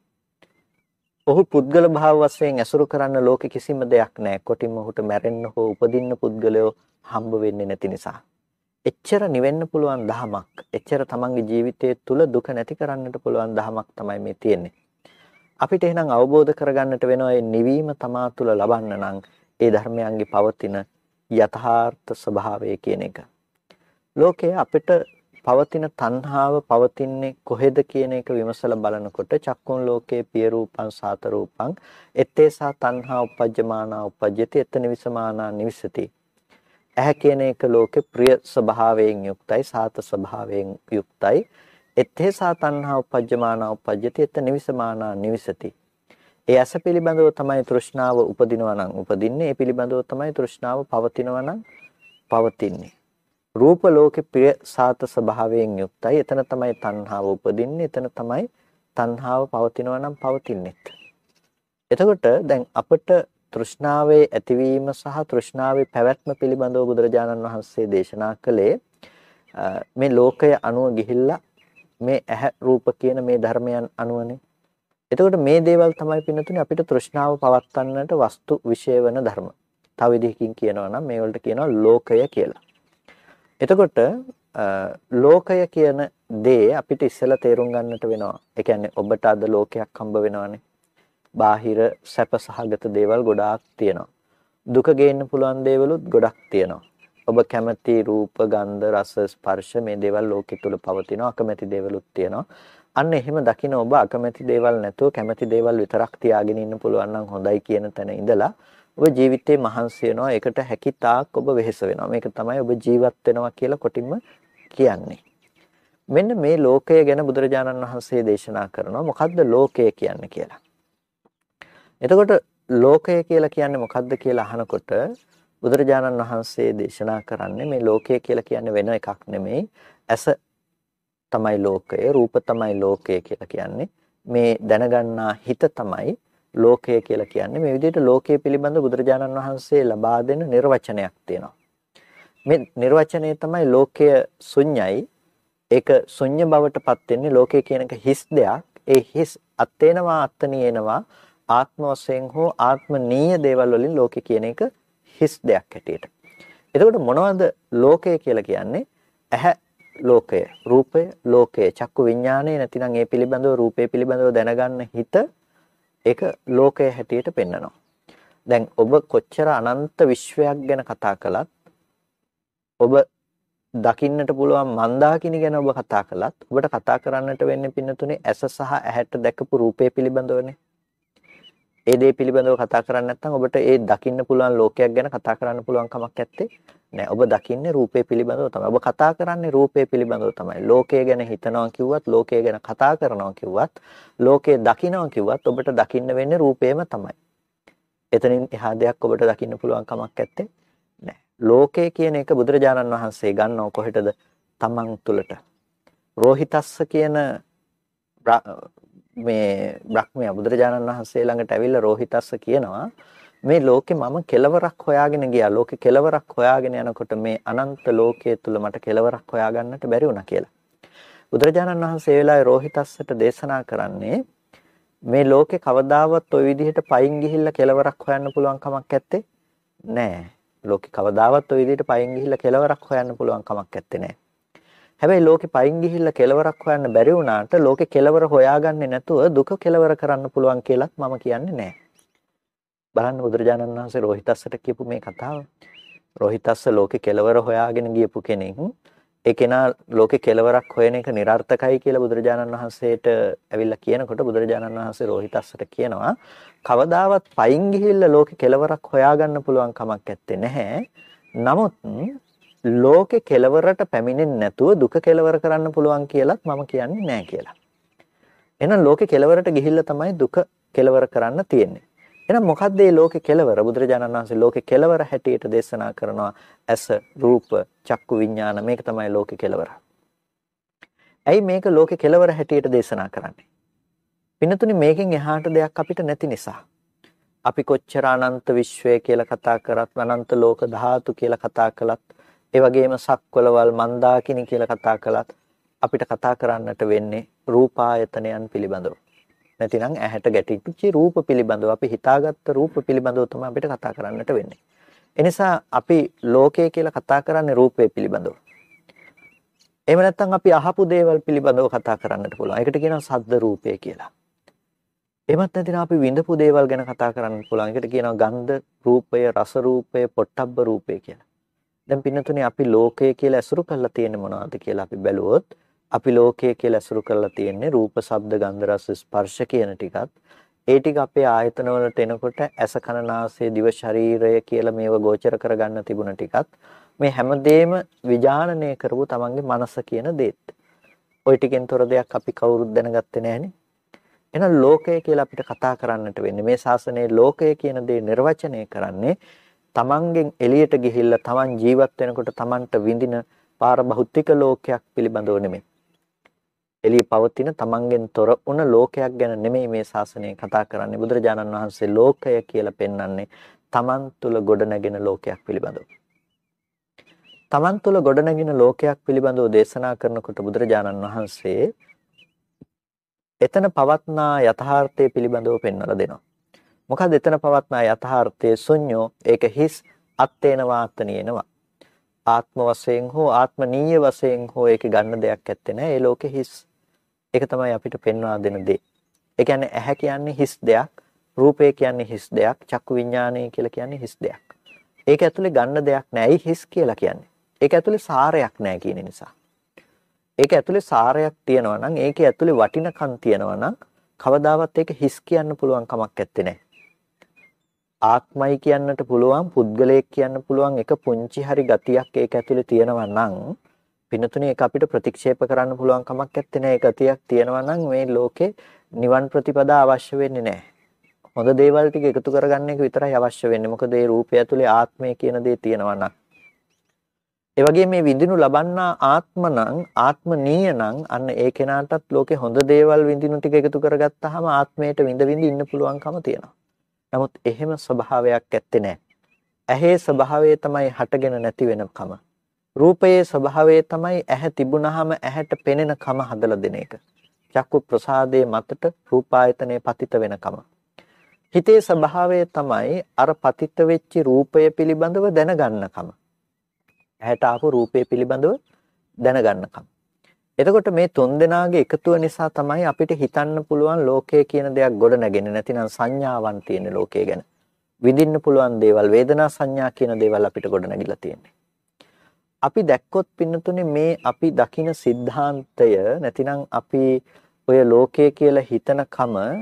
ඔහු පුද්ගල භාව වශයෙන් ඇසුරු කරන්න ලෝකෙ කිසිම දෙයක් නැහැ. කොටින්ම ඔහුට මැරෙන්න හෝ උපදින්න පුද්ගලයෝ හම්බ වෙන්නේ නැති නිසා. එච්චර නිවෙන්න පුළුවන් දහමක්, එච්චර තමන්ගේ ජීවිතයේ තුල දුක නැති කරන්නට පුළුවන් දහමක් තමයි මේ තියෙන්නේ. අපිට එහෙනම් අවබෝධ කරගන්නට වෙනවා මේ නිවීම තමා තුල ලබන්න නම් ඒ ධර්මයන්ගේ පවතින යථාර්ථ ස්වභාවය කියන එක. ලෝකයේ අපිට පවතින තණ්හාව පවතින්නේ කොහෙද කියන එක විමසලා බලනකොට චක්කුන් ලෝකේ පිය රූපං සාත රූපං එත්තේසා තණ්හා උපජ්ජමානා උපජ්ජති එත නිවිසමානා නිවිසති. ඇහැ කියන එක ලෝකේ ප්‍රිය ස්වභාවයෙන් යුක්තයි, සාත ස්වභාවයෙන් යුක්තයි. එත්තේසා තණ්හා උපජ්ජමානා උපජ්ජති එත නිවිසමානා නිවිසති. ඒ ඇස පිළිබඳව තමයි තෘෂ්ණාව උපදිනවා නම් උපදින්නේ. ඒ පිළිබඳව තමයි තෘෂ්ණාව පවතිනවා නම් පවතින්නේ. රූප ලෝකේ ප්‍රිය සාත ස්වභාවයෙන් යුක්තයි. එතන තමයි තණ්හාව උපදින්නේ. එතන තමයි තණ්හාව පවතිනවා නම් පවතින්නේ. එතකොට දැන් අපිට තෘෂ්ණාවේ ඇතිවීම සහ තෘෂ්ණාවේ පැවැත්ම පිළිබඳව බුදුරජාණන් වහන්සේ දේශනා කළේ මේ ලෝකය අනුව ගිහිල්ලා මේ ඇහැ රූප කියන මේ ධර්මයන් අනුවනේ. එතකොට මේ දේවල් තමයි පින්නතුනේ අපිට තෘෂ්ණාව පවත්වන්නට වස්තු විශේෂ වෙන ධර්ම. තව විදිහකින් කියනවා නම් මේ වලට කියනවා ලෝකය කියලා. එතකොට ලෝකය කියන දේ අපිට ඉස්සෙල්ලා තේරුම් ගන්නට වෙනවා. ඒ කියන්නේ ඔබට අද ලෝකයක් හම්බ වෙනවානේ. බාහිර සැප සහගත දේවල් ගොඩාක් තියෙනවා. දුක ගේන්න පුළුවන් දේවලුත් ගොඩක් තියෙනවා. ඔබ කැමති රූප, ගන්ධ, රස, ස්පර්ශ මේ දේවල් ලෝකෙ තුල පවතිනවා. අකමැති දේවලුත් තියෙනවා. අන්න එහෙම දකින්න ඔබ අකමැති දේවල් නැතුව කැමති දේවල් විතරක් තියාගෙන ඉන්න පුළුවන් නම් හොඳයි කියන තැන ඉඳලා ඔබ ජීවිතේ මහන්සි වෙනවා. ඒකට හැකි තාක් ඔබ වෙහෙස වෙනවා. මේක තමයි ඔබ ජීවත් වෙනවා කියලා කොටින්ම කියන්නේ. මෙන්න මේ ලෝකය ගැන බුදුරජාණන් වහන්සේ දේශනා කරනවා. මොකද්ද ලෝකය කියන්නේ කියලා. එතකොට ලෝකය කියලා කියන්නේ මොකද්ද කියලා අහනකොට බුදුරජාණන් වහන්සේ දේශනා කරන්නේ මේ ලෝකය කියලා කියන්නේ වෙන එකක් නෙමෙයි. ඇස තමයි ලෝකය, රූප තමයි ලෝකය කියලා කියන්නේ. මේ දැනගන්නා හිත තමයි ලෝකය කියලා කියන්නේ. මේ විදිහට ලෝකයේ පිළිබඳ බුදුරජාණන් වහන්සේ ලබා දෙන නිර්වචනයක් තියෙනවා. මේ නිර්වචනය තමයි ලෝකය ශුන්‍යයි. ඒක ශුන්‍ය බවටපත් වෙන්නේ ලෝකය කියන එක හිස් දෙයක්. ඒ හිස් අත්ේනවා අත්නීයනවා ආත්ම වශයෙන් හෝ ආත්මනීය දේවල් වලින් ලෝකය කියන එක හිස් දෙයක් හැටියට. එතකොට මොනවද ලෝකය කියලා කියන්නේ? ඇහැ ලෝකය, රූපය ලෝකය, චක්කු විඥානය නැතිනම් ඒ පිළිබඳව රූපේ පිළිබඳව දැනගන්න හිත ඒක ලෝකය හැටියට පෙන්වනවා. දැන් ඔබ කොච්චර අනන්ත විශ්වයක් ගැන කතා කළත්, ඔබ දකින්නට පුළුවන් මන්දාකිණි ගැන ඔබ කතා කළත්, ඔබට කතා කරන්නට වෙන්නේ පින්නතුනේ ඇස සහ ඇහැට දැකපු රූපේ පිළිබඳවනේ. ඒ දේ පිළිබඳව කතා කරන්නේ නැත්නම් ඔබට ඒ දකින්න පුළුවන් ලෝකයක් ගැන කතා කරන්න පුළුවන් කමක් නැත්තේ නෑ. ඔබ දකින්නේ රූපේ පිළිබඳව තමයි. ඔබ කතා කරන්නේ රූපේ පිළිබඳව තමයි. ලෝකය ගැන හිතනවා කිව්වත්, ලෝකය ගැන කතා කරනවා කිව්වත්, ලෝකය දකිනවා කිව්වත් ඔබට දකින්න වෙන්නේ රූපේම තමයි. එතනින් එහා දෙයක් ඔබට දකින්න පුළුවන් කමක් නැත්තේ නෑ. ලෝකය කියන එක බුදුරජාණන් වහන්සේ ගන්නව කොහෙටද? තමන් තුළට. රෝහිතස්ස කියන මේ බ්‍රහ්මයා බුදුරජාණන් වහන්සේ ළඟට ඇවිල්ලා රෝහිතස්ස කියනවා මේ ලෝකේ මම කෙලවරක් හොයාගෙන ගියා. ලෝකේ කෙලවරක් හොයාගෙන යනකොට මේ අනන්ත ලෝකයේ තුල මට කෙලවරක් හොයාගන්නට බැරි වුණා කියලා. බුදුරජාණන් වහන්සේ ඒ වෙලාවේ රෝහිතස්සට දේශනා කරන්නේ මේ ලෝකේ කවදාවත් ওই විදිහට පයින් ගිහිල්ලා කෙලවරක් හොයන්න පුළුවන් කමක් නැත්තේ නෑ. ලෝකේ කවදාවත් ওই විදිහට පයින් ගිහිල්ලා කෙලවරක් හොයන්න පුළුවන් කමක් නැත්තේ නෑ. හැබැයි ලෝකේ පයින් ගිහිල්ලා කෙලවරක් හොයන්න බැරි වුණාට ලෝකේ කෙලවර හොයාගන්නේ නැතුව දුක කෙලවර කරන්න පුළුවන් කියලාත් මම කියන්නේ නෑ. බලන්න බුදුරජාණන් වහන්සේ රෝහිතස්සට කියපු මේ කතාව. රෝහිතස්ස ලෝකේ කෙලවර හොයාගෙන ගියපු කෙනෙක්. ඒ කෙනා ලෝකේ කෙලවරක් හොයන එක નિરර්ථකයි කියලා බුදුරජාණන් වහන්සේට ඇවිල්ලා කියනකොට බුදුරජාණන් වහන්සේ රෝහිතස්සට කියනවා කවදාවත් පයින් ගිහිල්ලා ලෝකේ කෙලවරක් හොයාගන්න පුළුවන් කමක් නැත්තේ නැහැ. නමුත් ලෝකේ කෙලවරට පැමිණෙන්නේ නැතුව දුක කෙලවර කරන්න පුළුවන් කියලාත් මම කියන්නේ නැහැ කියලා. එහෙනම් ලෝකේ කෙලවරට ගිහිල්ලා තමයි දුක කෙලවර කරන්න තියෙන්නේ. එහෙනම් මොකද්ද මේ ලෝකේ කෙලවර? බුදුරජාණන් වහන්සේ ලෝකේ කෙලවර හැටියට දේශනා කරනවා ඇස, රූප, චක්කු විඥාන මේක තමයි ලෝකේ කෙලවර. ඇයි මේක ලෝකේ කෙලවර හැටියට දේශනා කරන්නේ? පින්නතුනි මේකෙන් එහාට දෙයක් අපිට නැති නිසා. අපි කොච්චර අනන්ත විශ්වය කියලා කතා කරත්, අනන්ත ලෝක ධාතු කියලා කතා කළත්, ඒ වගේම සක්වලවල් මන්දාකිනි කියලා කතා කළත් අපිට කතා කරන්නට වෙන්නේ රූපායතනයන් පිළිබඳව. නැතිනම් ඇහැට ගැටිච්ච රූප පිළිබඳව අපි හිතාගත්ත රූප පිළිබඳව තමයි අපිට කතා කරන්නට වෙන්නේ. එනිසා අපි ලෝකය කියලා කතා කරන්නේ රූපය පිළිබඳව. එහෙම නැත්නම් අපි අහපු දේවල් පිළිබඳව කතා කරන්නට පුළුවන්. ඒකට කියනවා සද්ද රූපය කියලා. එහෙමත් නැතිනම් අපි විඳපු දේවල් ගැන කතා කරන්න පුළුවන්. ඒකට කියනවා ගන්ධ රූපය, රස රූපය, පොට්ටබ්බ රූපය කියලා. දැන් පින්නතුනේ අපි ලෝකය කියලා ඇසුරු කරලා තියෙන්නේ මොනවද කියලා අපි බැලුවොත් අපි ලෝකය කියලා ඇසුරු කරලා තියෙන්නේ රූප, ශබ්ද, ගන්ධ, රස, ස්පර්ශ කියන ටිකත්. ඒ ටික අපේ ආයතන වලට එනකොට ඇස, කන, නාසය, දිව, ශරීරය කියලා මේව ගෝචර කරගන්න තිබුණ ටිකත් මේ හැමදේම විඥානනය කරපු තමන්ගේ මනස කියන දේත්. ওই ටිකෙන් තොර දෙයක් අපි කවුරුත් දැනගත්තේ නැහනේ. එහෙනම් ලෝකය කියලා අපිට කතා කරන්නට වෙන්නේ මේ ශාසනයේ ලෝකය කියන දේ නිර්වචනය කරන්නේ තමන්ගෙන් එළියට ගිහිල්ලා තමන් ජීවත් වෙනකොට තමන්ට විඳින පාරභෞතික ලෝකයක් පිළිබඳව නෙමෙයි. එළිය පවතින තමන්ගෙන් තොර වුණ ලෝකයක් ගැන නෙමෙයි මේ ශාසනය කතා කරන්නේ. බුදුරජාණන් වහන්සේ ලෝකය කියලා පෙන්වන්නේ තමන් තුළ ගොඩනැගෙන ලෝකයක් පිළිබඳව. තමන් තුළ ගොඩනැගෙන ලෝකයක් පිළිබඳව දේශනා කරනකොට බුදුරජාණන් වහන්සේ එතන පවත්නා යථාර්ථය පිළිබඳව පෙන්වලා දෙනවා. මොකද එතන පවත්නා යථාර්ථයේ ශුන්‍යෝ ඒක හිස් අත්තේන වාතනියනවා. ආත්ම වශයෙන් හෝ ආත්මනීය වශයෙන් හෝ ඒක ගන්න දෙයක් ඇත්තේ නැහැ. ඒ ලෝකෙ හිස්. ඒක තමයි අපිට පෙන්වා දෙන දේ. ඒ කියන්නේ ඇහැ කියන්නේ හිස් දෙයක්, රූපය කියන්නේ හිස් දෙයක්, චක්කු විඥානය කියලා කියන්නේ හිස් දෙයක්. ඒක ඇතුලේ ගන්න දෙයක් නැහැ. හිස් කියලා කියන්නේ. ඒක ඇතුලේ සාරයක් නැහැ කියන නිසා. ඒක ඇතුලේ සාරයක් තියෙනවා නම්, ඒකේ ඇතුලේ වටිනකම් තියෙනවා නම් කවදාවත් ඒක හිස් කියන්න පුළුවන් කමක් නැත්තේ නෑ. ආත්මයි කියන්නට පුළුවන්, පුද්ගලයෙක් කියන්න පුළුවන් එක පුංචි හරි ගතියක් ඒක ඇතුලේ තියෙනවා නම් පින්නතුනේ ඒක අපිට ප්‍රතික්ෂේප කරන්න පුළුවන් කමක් නැත්තේ නෑ. ඒ ගතියක් තියෙනවා නම් මේ ලෝකේ නිවන් ප්‍රතිපදා අවශ්‍ය වෙන්නේ නෑ. හොඳ දේවල් ටික එකතු කරගන්න එක විතරයි අවශ්‍ය වෙන්නේ. මොකද ඒ රූපය ඇතුලේ ආත්මය කියන දේ තියෙනවා නම්. ඒ වගේ මේ විඳිනු ලබන්නා ආත්ම නම්, ආත්මනීය නම් අන්න ඒ කෙනාටත් ලෝකේ හොඳ දේවල් විඳිනු ටික එකතු කරගත්තාම ආත්මයට විඳ විඳ ඉන්න පුළුවන්කම තියෙනවා. නමුත් එහෙම ස්වභාවයක් ඇත්තේ නැහැ. ඇහි ස්වභාවය තමයි හටගෙන නැති වෙනකම. රූපයේ ස්වභාවය තමයි ඇහැ තිබුණාම ඇහැට පෙනෙන කම හදලා දෙන එක. චක්කු ප්‍රසාදයේ මතට රූපායතනයේ පතිත වෙනකම. හිතේ ස්වභාවය තමයි අර පතිත වෙච්ච රූපය පිළිබඳව දැනගන්නකම. ඇහැට ආපු රූපය පිළිබඳව දැනගන්නකම්. එතකොට මේ තුන් දෙනාගේ එකතුව නිසා තමයි අපිට හිතන්න පුළුවන් ලෝකය කියන දෙයක් ගොඩ නැගෙන්නේ. නැතිනම් සංඥාවන් තියෙන ලෝකය ගැන. විඳින්න පුළුවන් දේවල්, වේදනා සංඥා කියන දේවල් අපිට ගොඩ නැගිලා තියෙන්නේ. අපි දැක්කොත් පින්නතුනේ මේ අපි දකින સિદ્ધාන්තය නැතිනම් අපි ඔය ලෝකය කියලා හිතන කම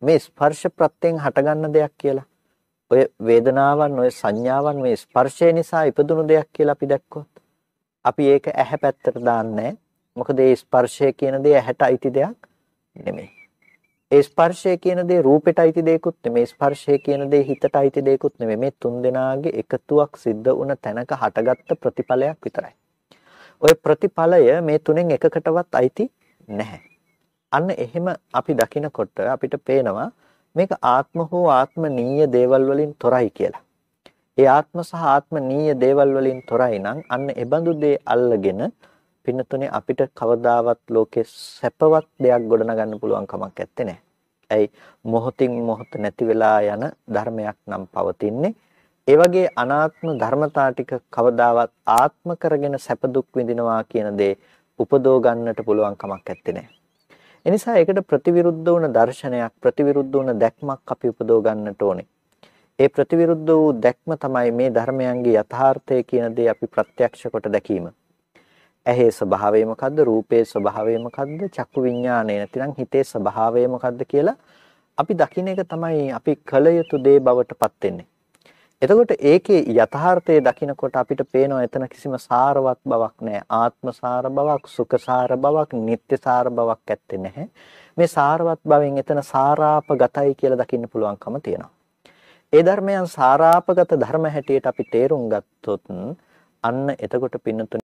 මේ ස්පර්ශ ප්‍රත්‍යයෙන් හටගන්න දෙයක් කියලා. ඔය වේදනාවන්, ඔය සංඥාවන් මේ ස්පර්ශය නිසා ඉපදුණු දෙයක් කියලා අපි දැක්කොත් අපි ඒක ඇහැ පැත්තට දාන්නේ. මොකද ඒ ස්පර්ශය කියන දේ ඇහැට අයිති දෙයක් නෙමෙයි. ඒ ස්පර්ශය කියන දේ රූපෙට අයිති දෙයක්ුත් නෙමෙයි. ස්පර්ශය කියන දේ හිතට අයිති දෙයක්ුත් නෙමෙයි. මේ තුන් දෙනාගේ එකතුවක් සිද්ධ වුණ තැනක හටගත්ත ප්‍රතිඵලයක් විතරයි. ওই ප්‍රතිඵලය මේ තුනෙන් එකකටවත් අයිති නැහැ. අන්න එහෙම අපි දකිනකොට අපිට පේනවා මේක ආත්ම හෝ ආත්මනීය දේවල් වලින් තොරයි කියලා. ඒ ආත්ම සහ ආත්මනීය දේවල් වලින් තොරයි නම් අන්න ඒ බඳු දේ අල්ලගෙන පින්නතුනේ අපිට කවදාවත් ලෝකේ සැපවත් දෙයක් ගොඩනගන්න පුළුවන් කමක් නැත්තේ නෑ. ඇයි මොහොතින් මොහොත නැති වෙලා යන ධර්මයක් නම් පවතින්නේ. ඒ වගේ අනාත්ම ධර්මතා ටික කවදාවත් ආත්ම කරගෙන සැප දුක් විඳිනවා කියන දේ උපදව ගන්නට පුළුවන් කමක් නැත්තේ නෑ. එනිසා ඒකට ප්‍රතිවිරුද්ධ වුණ දර්ශනයක්, ප්‍රතිවිරුද්ධ වුණ දැක්මක් අපි උපදව ගන්නට ඕනේ. ඒ ප්‍රතිවිරුද්ධ වූ දැක්ම තමයි මේ ධර්මයන්ගේ යථාර්ථය කියන දේ අපි ප්‍රත්‍යක්ෂ කොට දැකීම. ඇහි ස්වභාවය මොකද්ද? රූපේ ස්වභාවය මොකද්ද? චක්කු විඥානය නැතිනම් හිතේ ස්වභාවය මොකද්ද කියලා අපි දකින්න එක තමයි අපි කල යුතු දේ බවට පත් වෙන්නේ. එතකොට ඒකේ යථාර්ථය දකිනකොට අපිට පේනවා එතන කිසිම සාරවත් බවක් නැහැ. ආත්ම සාර බවක්, සුඛ සාර බවක්, නිට්ටය සාර බවක් ඇත්තේ නැහැ. මේ සාරවත් බවෙන් එතන සාරාපගතයි කියලා දකින්න පුළුවන්කම තියෙනවා. ඒ ධර්මයන් සාරාපගත ධර්ම හැටියට අපි තේරුම් ගත්තොත් අන්න එතකොට පින්නතුනි